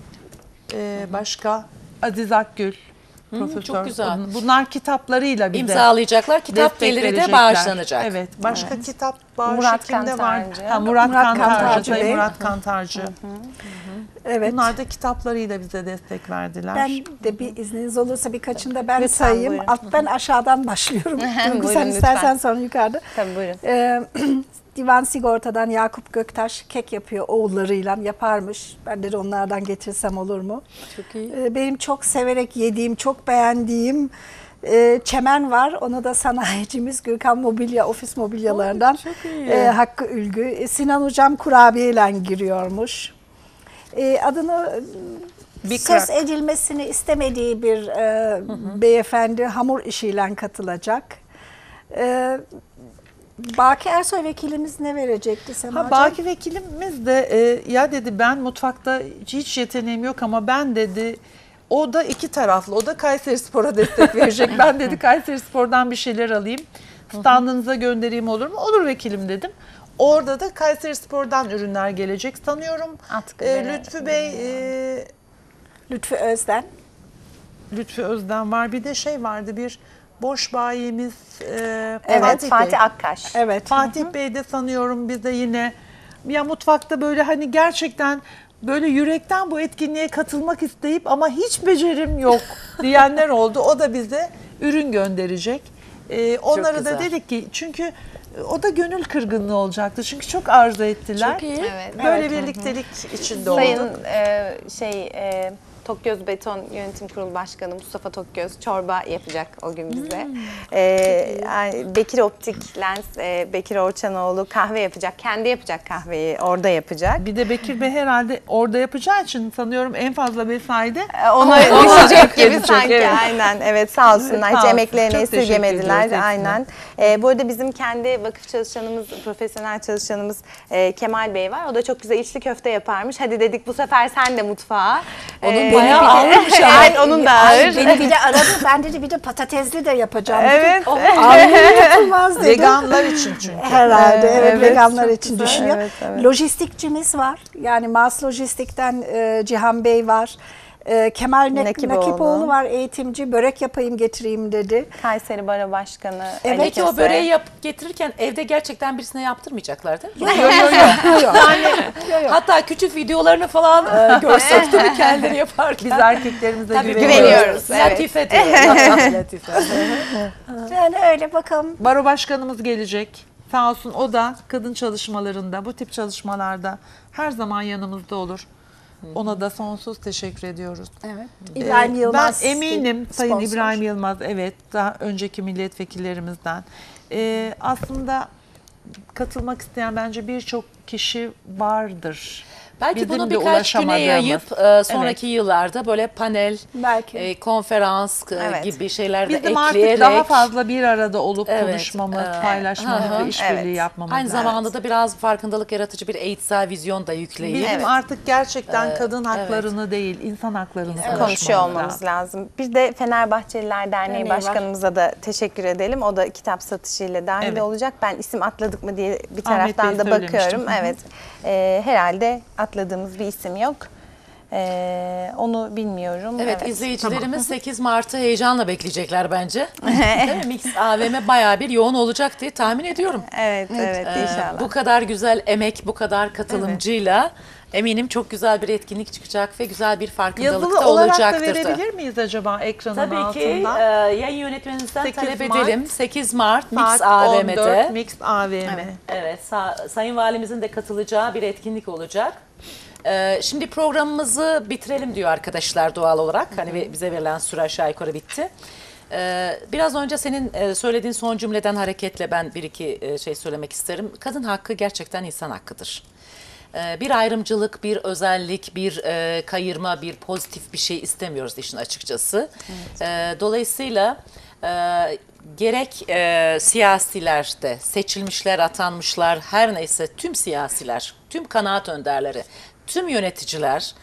ee, başka Aziz Akgül, profesör. çok güzel. Bunlar kitaplarıyla bize İmzalayacaklar. Kitap destek geliri de verecekler. bağışlanacak. Evet. Başka kitap bağışı Murat kimde var? Kantarcı. Ha, Murat, Murat Kantarcı, Kantarcı Sayın Bey. Murat Kantarcı. Evet. Bunlar da kitaplarıyla bize destek verdiler. Ben de bir izniniz olursa birkaçını da ben Lütfen, sayayım. buyurun. Alttan aşağıdan başlıyorum. Duygu, Buyurun, sen istersen lütfen. sonra yukarıda. Tabii, buyurun. Ee, Divan Sigorta'dan Yakup Göktaş kek yapıyor oğullarıyla, yaparmış. Ben de onlardan getirsem olur mu? Çok iyi. Ee, benim çok severek yediğim, çok beğendiğim e, çemen var. Onu da sanayicimiz Gürkan Mobilya, ofis mobilyalarından e, Hakkı Ülgü. E, Sinan Hocam kurabiyeyle giriyormuş. E, adını Bir söz krak. edilmesini istemediği bir e, beyefendi hamur işiyle katılacak. E, Baki Ersoy vekilimiz ne verecekti Sema Ha, Hocam? Baki vekilimiz de e, ya dedi, ben mutfakta hiç yeteneğim yok ama ben dedi, o da iki taraflı, o da Kayserispor'a destek verecek. Ben dedi Kayserispor'dan bir şeyler alayım, standınıza göndereyim, olur mu? Olur vekilim dedim. Orada da Kayserispor'dan ürünler gelecek sanıyorum. Atkı E, böyle. Lütfü Bey, e, Lütfü Özden. Lütfü Özden var, bir de şey vardı, bir boş bayimiz e, Evet, Fatih, Fatih, Bey. Akkaş. Evet. Fatih Bey de sanıyorum bize yine, ya mutfakta böyle hani gerçekten böyle yürekten bu etkinliğe katılmak isteyip ama hiç becerim yok diyenler oldu. O da bize ürün gönderecek. Ee, onlara da güzel. dedik ki, çünkü o da gönül kırgınlığı olacaktı. Çünkü çok arzu ettiler. Çok iyi. Evet. Böyle birliktelik içinde olduk. Sayın e, şey e, Tokgöz Beton Yönetim Kurulu Başkanı Mustafa Tokgöz çorba yapacak o gün bize. E, yani Bekir Optik Lens, e, Bekir Orçanoğlu kahve yapacak. Kendi yapacak kahveyi, orada yapacak. Bir de Bekir Bey herhalde orada yapacağı için sanıyorum en fazla mesaide E, Ona ona düşecek gibi verecek, sanki. evet. Aynen. Evet, sağ olsunlar. Evet, sağ Hiç olsun. emeklerini Çok teşekkür esirgemediler. ediyoruz hepsine. Aynen. E, bu arada bizim kendi vakıf çalışanımız, profesyonel çalışanımız e, Kemal Bey var. O da çok güzel içli köfte yaparmış. Hadi dedik bu sefer sen de mutfağa. Onun E, bayağı bir de- ağırmış ama. Evet, onun da Ay, ağır. beni bir de aradı. Ben dedi bir de patatesli de yapacağım. Evet. Anlayın yapılmaz dedi. veganlar için çünkü. Herhalde evet, Evet, veganlar çok için güzel. düşünüyor. Evet, evet. Lojistikçimiz var. Yani Mars Lojistik'ten e, Cihan Bey var. E, Kemal Ne- Nakipoğlu. Nakipoğlu var, eğitimci. Börek yapayım getireyim dedi. Kayseri Bara Başkanı. Evet. Ali Peki o Kese. böreği yapıp getirirken evde gerçekten birisine yaptırmayacaklar değil mi? Yok yok yok. yok. Hatta küçük videolarını falan e, görsek değil mi kendileri yaparken? Biz erkeklerimize Tabii güveniyoruz. güveniyoruz. Evet. Latife diyor. Latife. Yani öyle bakalım. Baro başkanımız gelecek. Sağ olsun, o da kadın çalışmalarında, bu tip çalışmalarda her zaman yanımızda olur. Ona da sonsuz teşekkür ediyoruz. Evet. İbrahim Ee, Yılmaz. Ben eminim Sayın sponsor. İbrahim Yılmaz, evet, daha önceki milletvekillerimizden. Ee, aslında katılmak isteyen bence birçok kişi vardır. Belki Bizim bunu de birkaç güne ulaşamadığımız. yayıp e, sonraki yıllarda böyle panel, Belki. e, konferans e, Evet. gibi şeyler de Bizim ekleyerek. artık daha fazla bir arada olup Evet, konuşmamız, e, paylaşmamız hı hı. ve işbirliği Evet. yapmamız Aynı lazım. zamanda da biraz farkındalık yaratıcı bir eğitsel vizyon da yükleyip. Bizim Evet. artık gerçekten Ee, kadın evet. haklarını değil, insan haklarını konuşmamız konuşuyor lazım. olmamız lazım. Bir de Fenerbahçeliler Derneği Derneği var. Başkanımıza da teşekkür edelim. O da kitap satışıyla dahil Evet. olacak. Ben isim atladık mı diye bir Ahmet taraftan Bey da söylemiştim. bakıyorum. Hı hı. Evet. Ee, herhalde atladığımız bir isim yok. Ee, onu bilmiyorum. Evet, izleyicilerimiz sekiz Mart'ı heyecanla bekleyecekler bence. Değil mi? Mix A V M bayağı bir yoğun olacak diye tahmin ediyorum. Evet, evet, Ee, inşallah. Bu kadar güzel emek, bu kadar katılımcıyla eminim çok güzel bir etkinlik çıkacak ve güzel bir farkındalık Yazılı da olarak da olacaktır. verebilir miyiz acaba ekranın Tabii altında? ki e, yayın yönetmeninizden sekiz talep Mart, edelim. sekiz Mart Mix Saat A V on M'de. dört Mix A V M. Evet, sa- Sayın Valimizin de katılacağı bir etkinlik olacak. Ee, şimdi programımızı bitirelim diyor arkadaşlar doğal olarak. Hani ve- bize verilen süre aşağı yukarı bitti. Ee, biraz önce senin e, söylediğin son cümleden hareketle ben bir iki e, şey söylemek isterim. Kadın hakkı gerçekten insan hakkıdır. Ee, bir ayrımcılık, bir özellik, bir e, kayırma, bir pozitif bir şey istemiyoruz işin açıkçası. Ee, dolayısıyla e, gerek e, siyasilerde, seçilmişler, atanmışlar, her neyse tüm siyasiler, tüm kanaat önderleri, tüm yöneticiler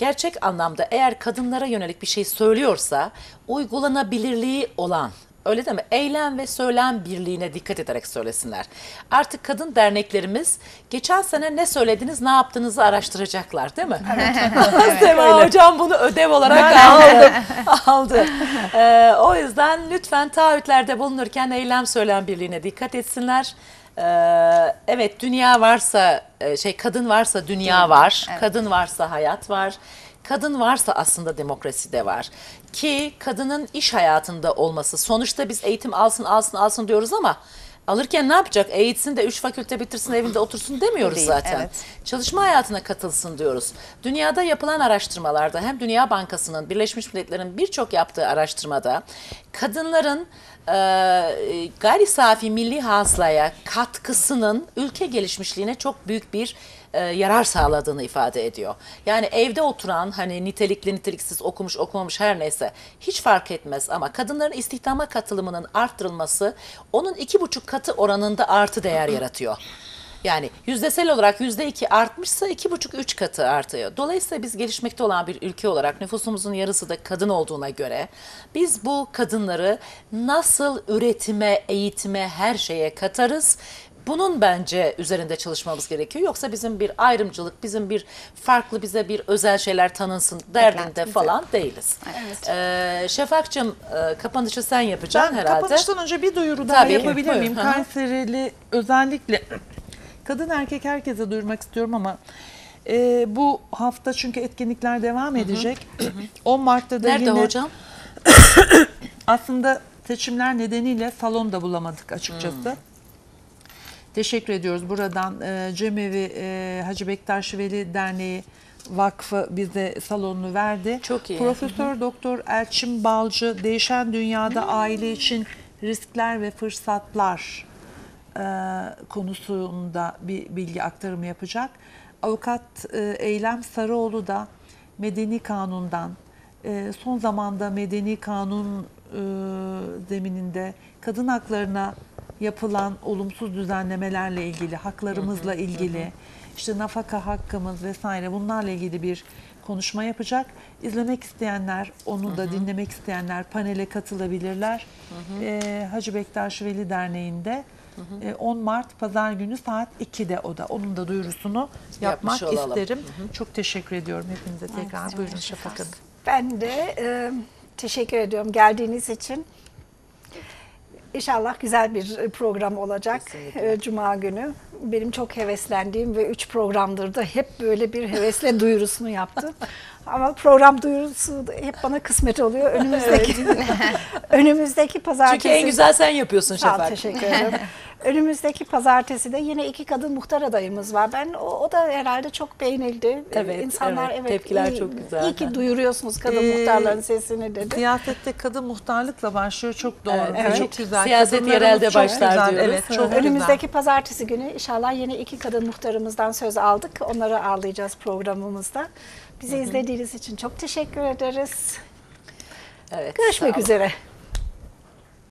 gerçek anlamda eğer kadınlara yönelik bir şey söylüyorsa uygulanabilirliği olan, öyle değil mi? Eylem ve söylem birliğine dikkat ederek söylesinler. Artık kadın derneklerimiz geçen sene ne söylediniz, ne yaptığınızı araştıracaklar değil mi? Evet. Sema Hocam bunu ödev olarak aldı. aldı. Ee, o yüzden lütfen taahhütlerde bulunurken eylem söylem birliğine dikkat etsinler. Ee, evet, dünya varsa, şey kadın varsa dünya var, evet. Kadın varsa hayat var. Kadın varsa aslında demokrasi de var. Ki kadının iş hayatında olması, sonuçta biz eğitim alsın alsın alsın diyoruz ama alırken ne yapacak? Eğitsin de üç fakülte bitirsin, evinde otursun demiyoruz Değil, zaten. Evet. Çalışma hayatına katılsın diyoruz. Dünyada yapılan araştırmalarda, hem Dünya Bankası'nın, Birleşmiş Milletler'in birçok yaptığı araştırmada kadınların e, gayri safi milli hasılaya katkısının ülke gelişmişliğine çok büyük bir e, yarar sağladığını ifade ediyor. Yani evde oturan, hani nitelikli niteliksiz, okumuş okumamış her neyse hiç fark etmez ama kadınların istihdama katılımının arttırılması onun iki buçuk katı oranında artı değer yaratıyor. Yani yüzdesel olarak yüzde iki artmışsa iki buçuk üç katı artıyor. Dolayısıyla biz gelişmekte olan bir ülke olarak, nüfusumuzun yarısı da kadın olduğuna göre biz bu kadınları nasıl üretime, eğitime, her şeye katarız? Bunun bence üzerinde çalışmamız gerekiyor. Yoksa bizim bir ayrımcılık, bizim bir farklı, bize bir özel şeyler tanınsın derdinde falan değiliz. Evet. Ee, Şafak'cığım, e, kapanışı sen yapacaksın ben herhalde. Kapanıştan önce bir duyuru daha Tabii, yapabilir buyurun. miyim? Kayserili özellikle kadın erkek herkese duyurmak istiyorum ama e, bu hafta çünkü etkinlikler devam edecek. Hı hı. on Mart'ta da Nerede yine hocam? aslında seçimler nedeniyle salon da bulamadık açıkçası. Hı. Teşekkür ediyoruz. Buradan e, Cemevi e, Hacı Bektaş Veli Derneği Vakfı bize salonunu verdi. Çok iyi. Profesör Doktor Elçin Balcı, Değişen Dünyada Aile için Riskler ve Fırsatlar e, konusunda bir bilgi aktarımı yapacak. Avukat e, Eylem Sarıoğlu da Medeni Kanun'dan, e, son zamanda Medeni Kanun e, zemininde kadın haklarına yapılan olumsuz düzenlemelerle ilgili, haklarımızla ilgili, işte nafaka hakkımız vesaire bunlarla ilgili bir konuşma yapacak. İzlemek isteyenler, onu da dinlemek isteyenler panele katılabilirler. Ee, Hacı Bektaş Veli Derneği'nde e, on Mart Pazar günü saat ikide o da. Onun da duyurusunu yapmak isterim. Hı hı. Çok teşekkür ediyorum hepinize tekrar. Evet, buyurun Şafak Hanım. Ben de e, teşekkür ediyorum geldiğiniz için. İnşallah güzel bir program olacak. Kesinlikle. Cuma günü. Benim çok heveslendiğim ve üç programdır da hep böyle bir hevesle duyurusunu yaptım. Ama program duyurusu hep bana kısmet oluyor. Önümüzdeki önümüzdeki pazartesi. Çünkü en güzel sen yapıyorsun Şafak. Sağ ol, teşekkür ederim. Önümüzdeki pazartesi de yine iki kadın muhtar adayımız var. Ben o, o da herhalde çok beğenildi. Evet, İnsanlar evet, evet tepkiler iyi, çok güzel. İyi ki duyuruyorsunuz kadın Ee, muhtarların sesini dedi. Siyasette kadın muhtarlıkla başlıyor. Çok doğru. Evet, Evet. çok Çok güzel. Siyaset yerelde çok başlar güzel. diyoruz. Evet, çok Önümüzdeki güzel. pazartesi günü inşallah yine iki kadın muhtarımızdan söz aldık. Onları ağırlayacağız programımızda. Bizi izlediğiniz için çok teşekkür ederiz. Evet, Görüşmek sağ olun. üzere.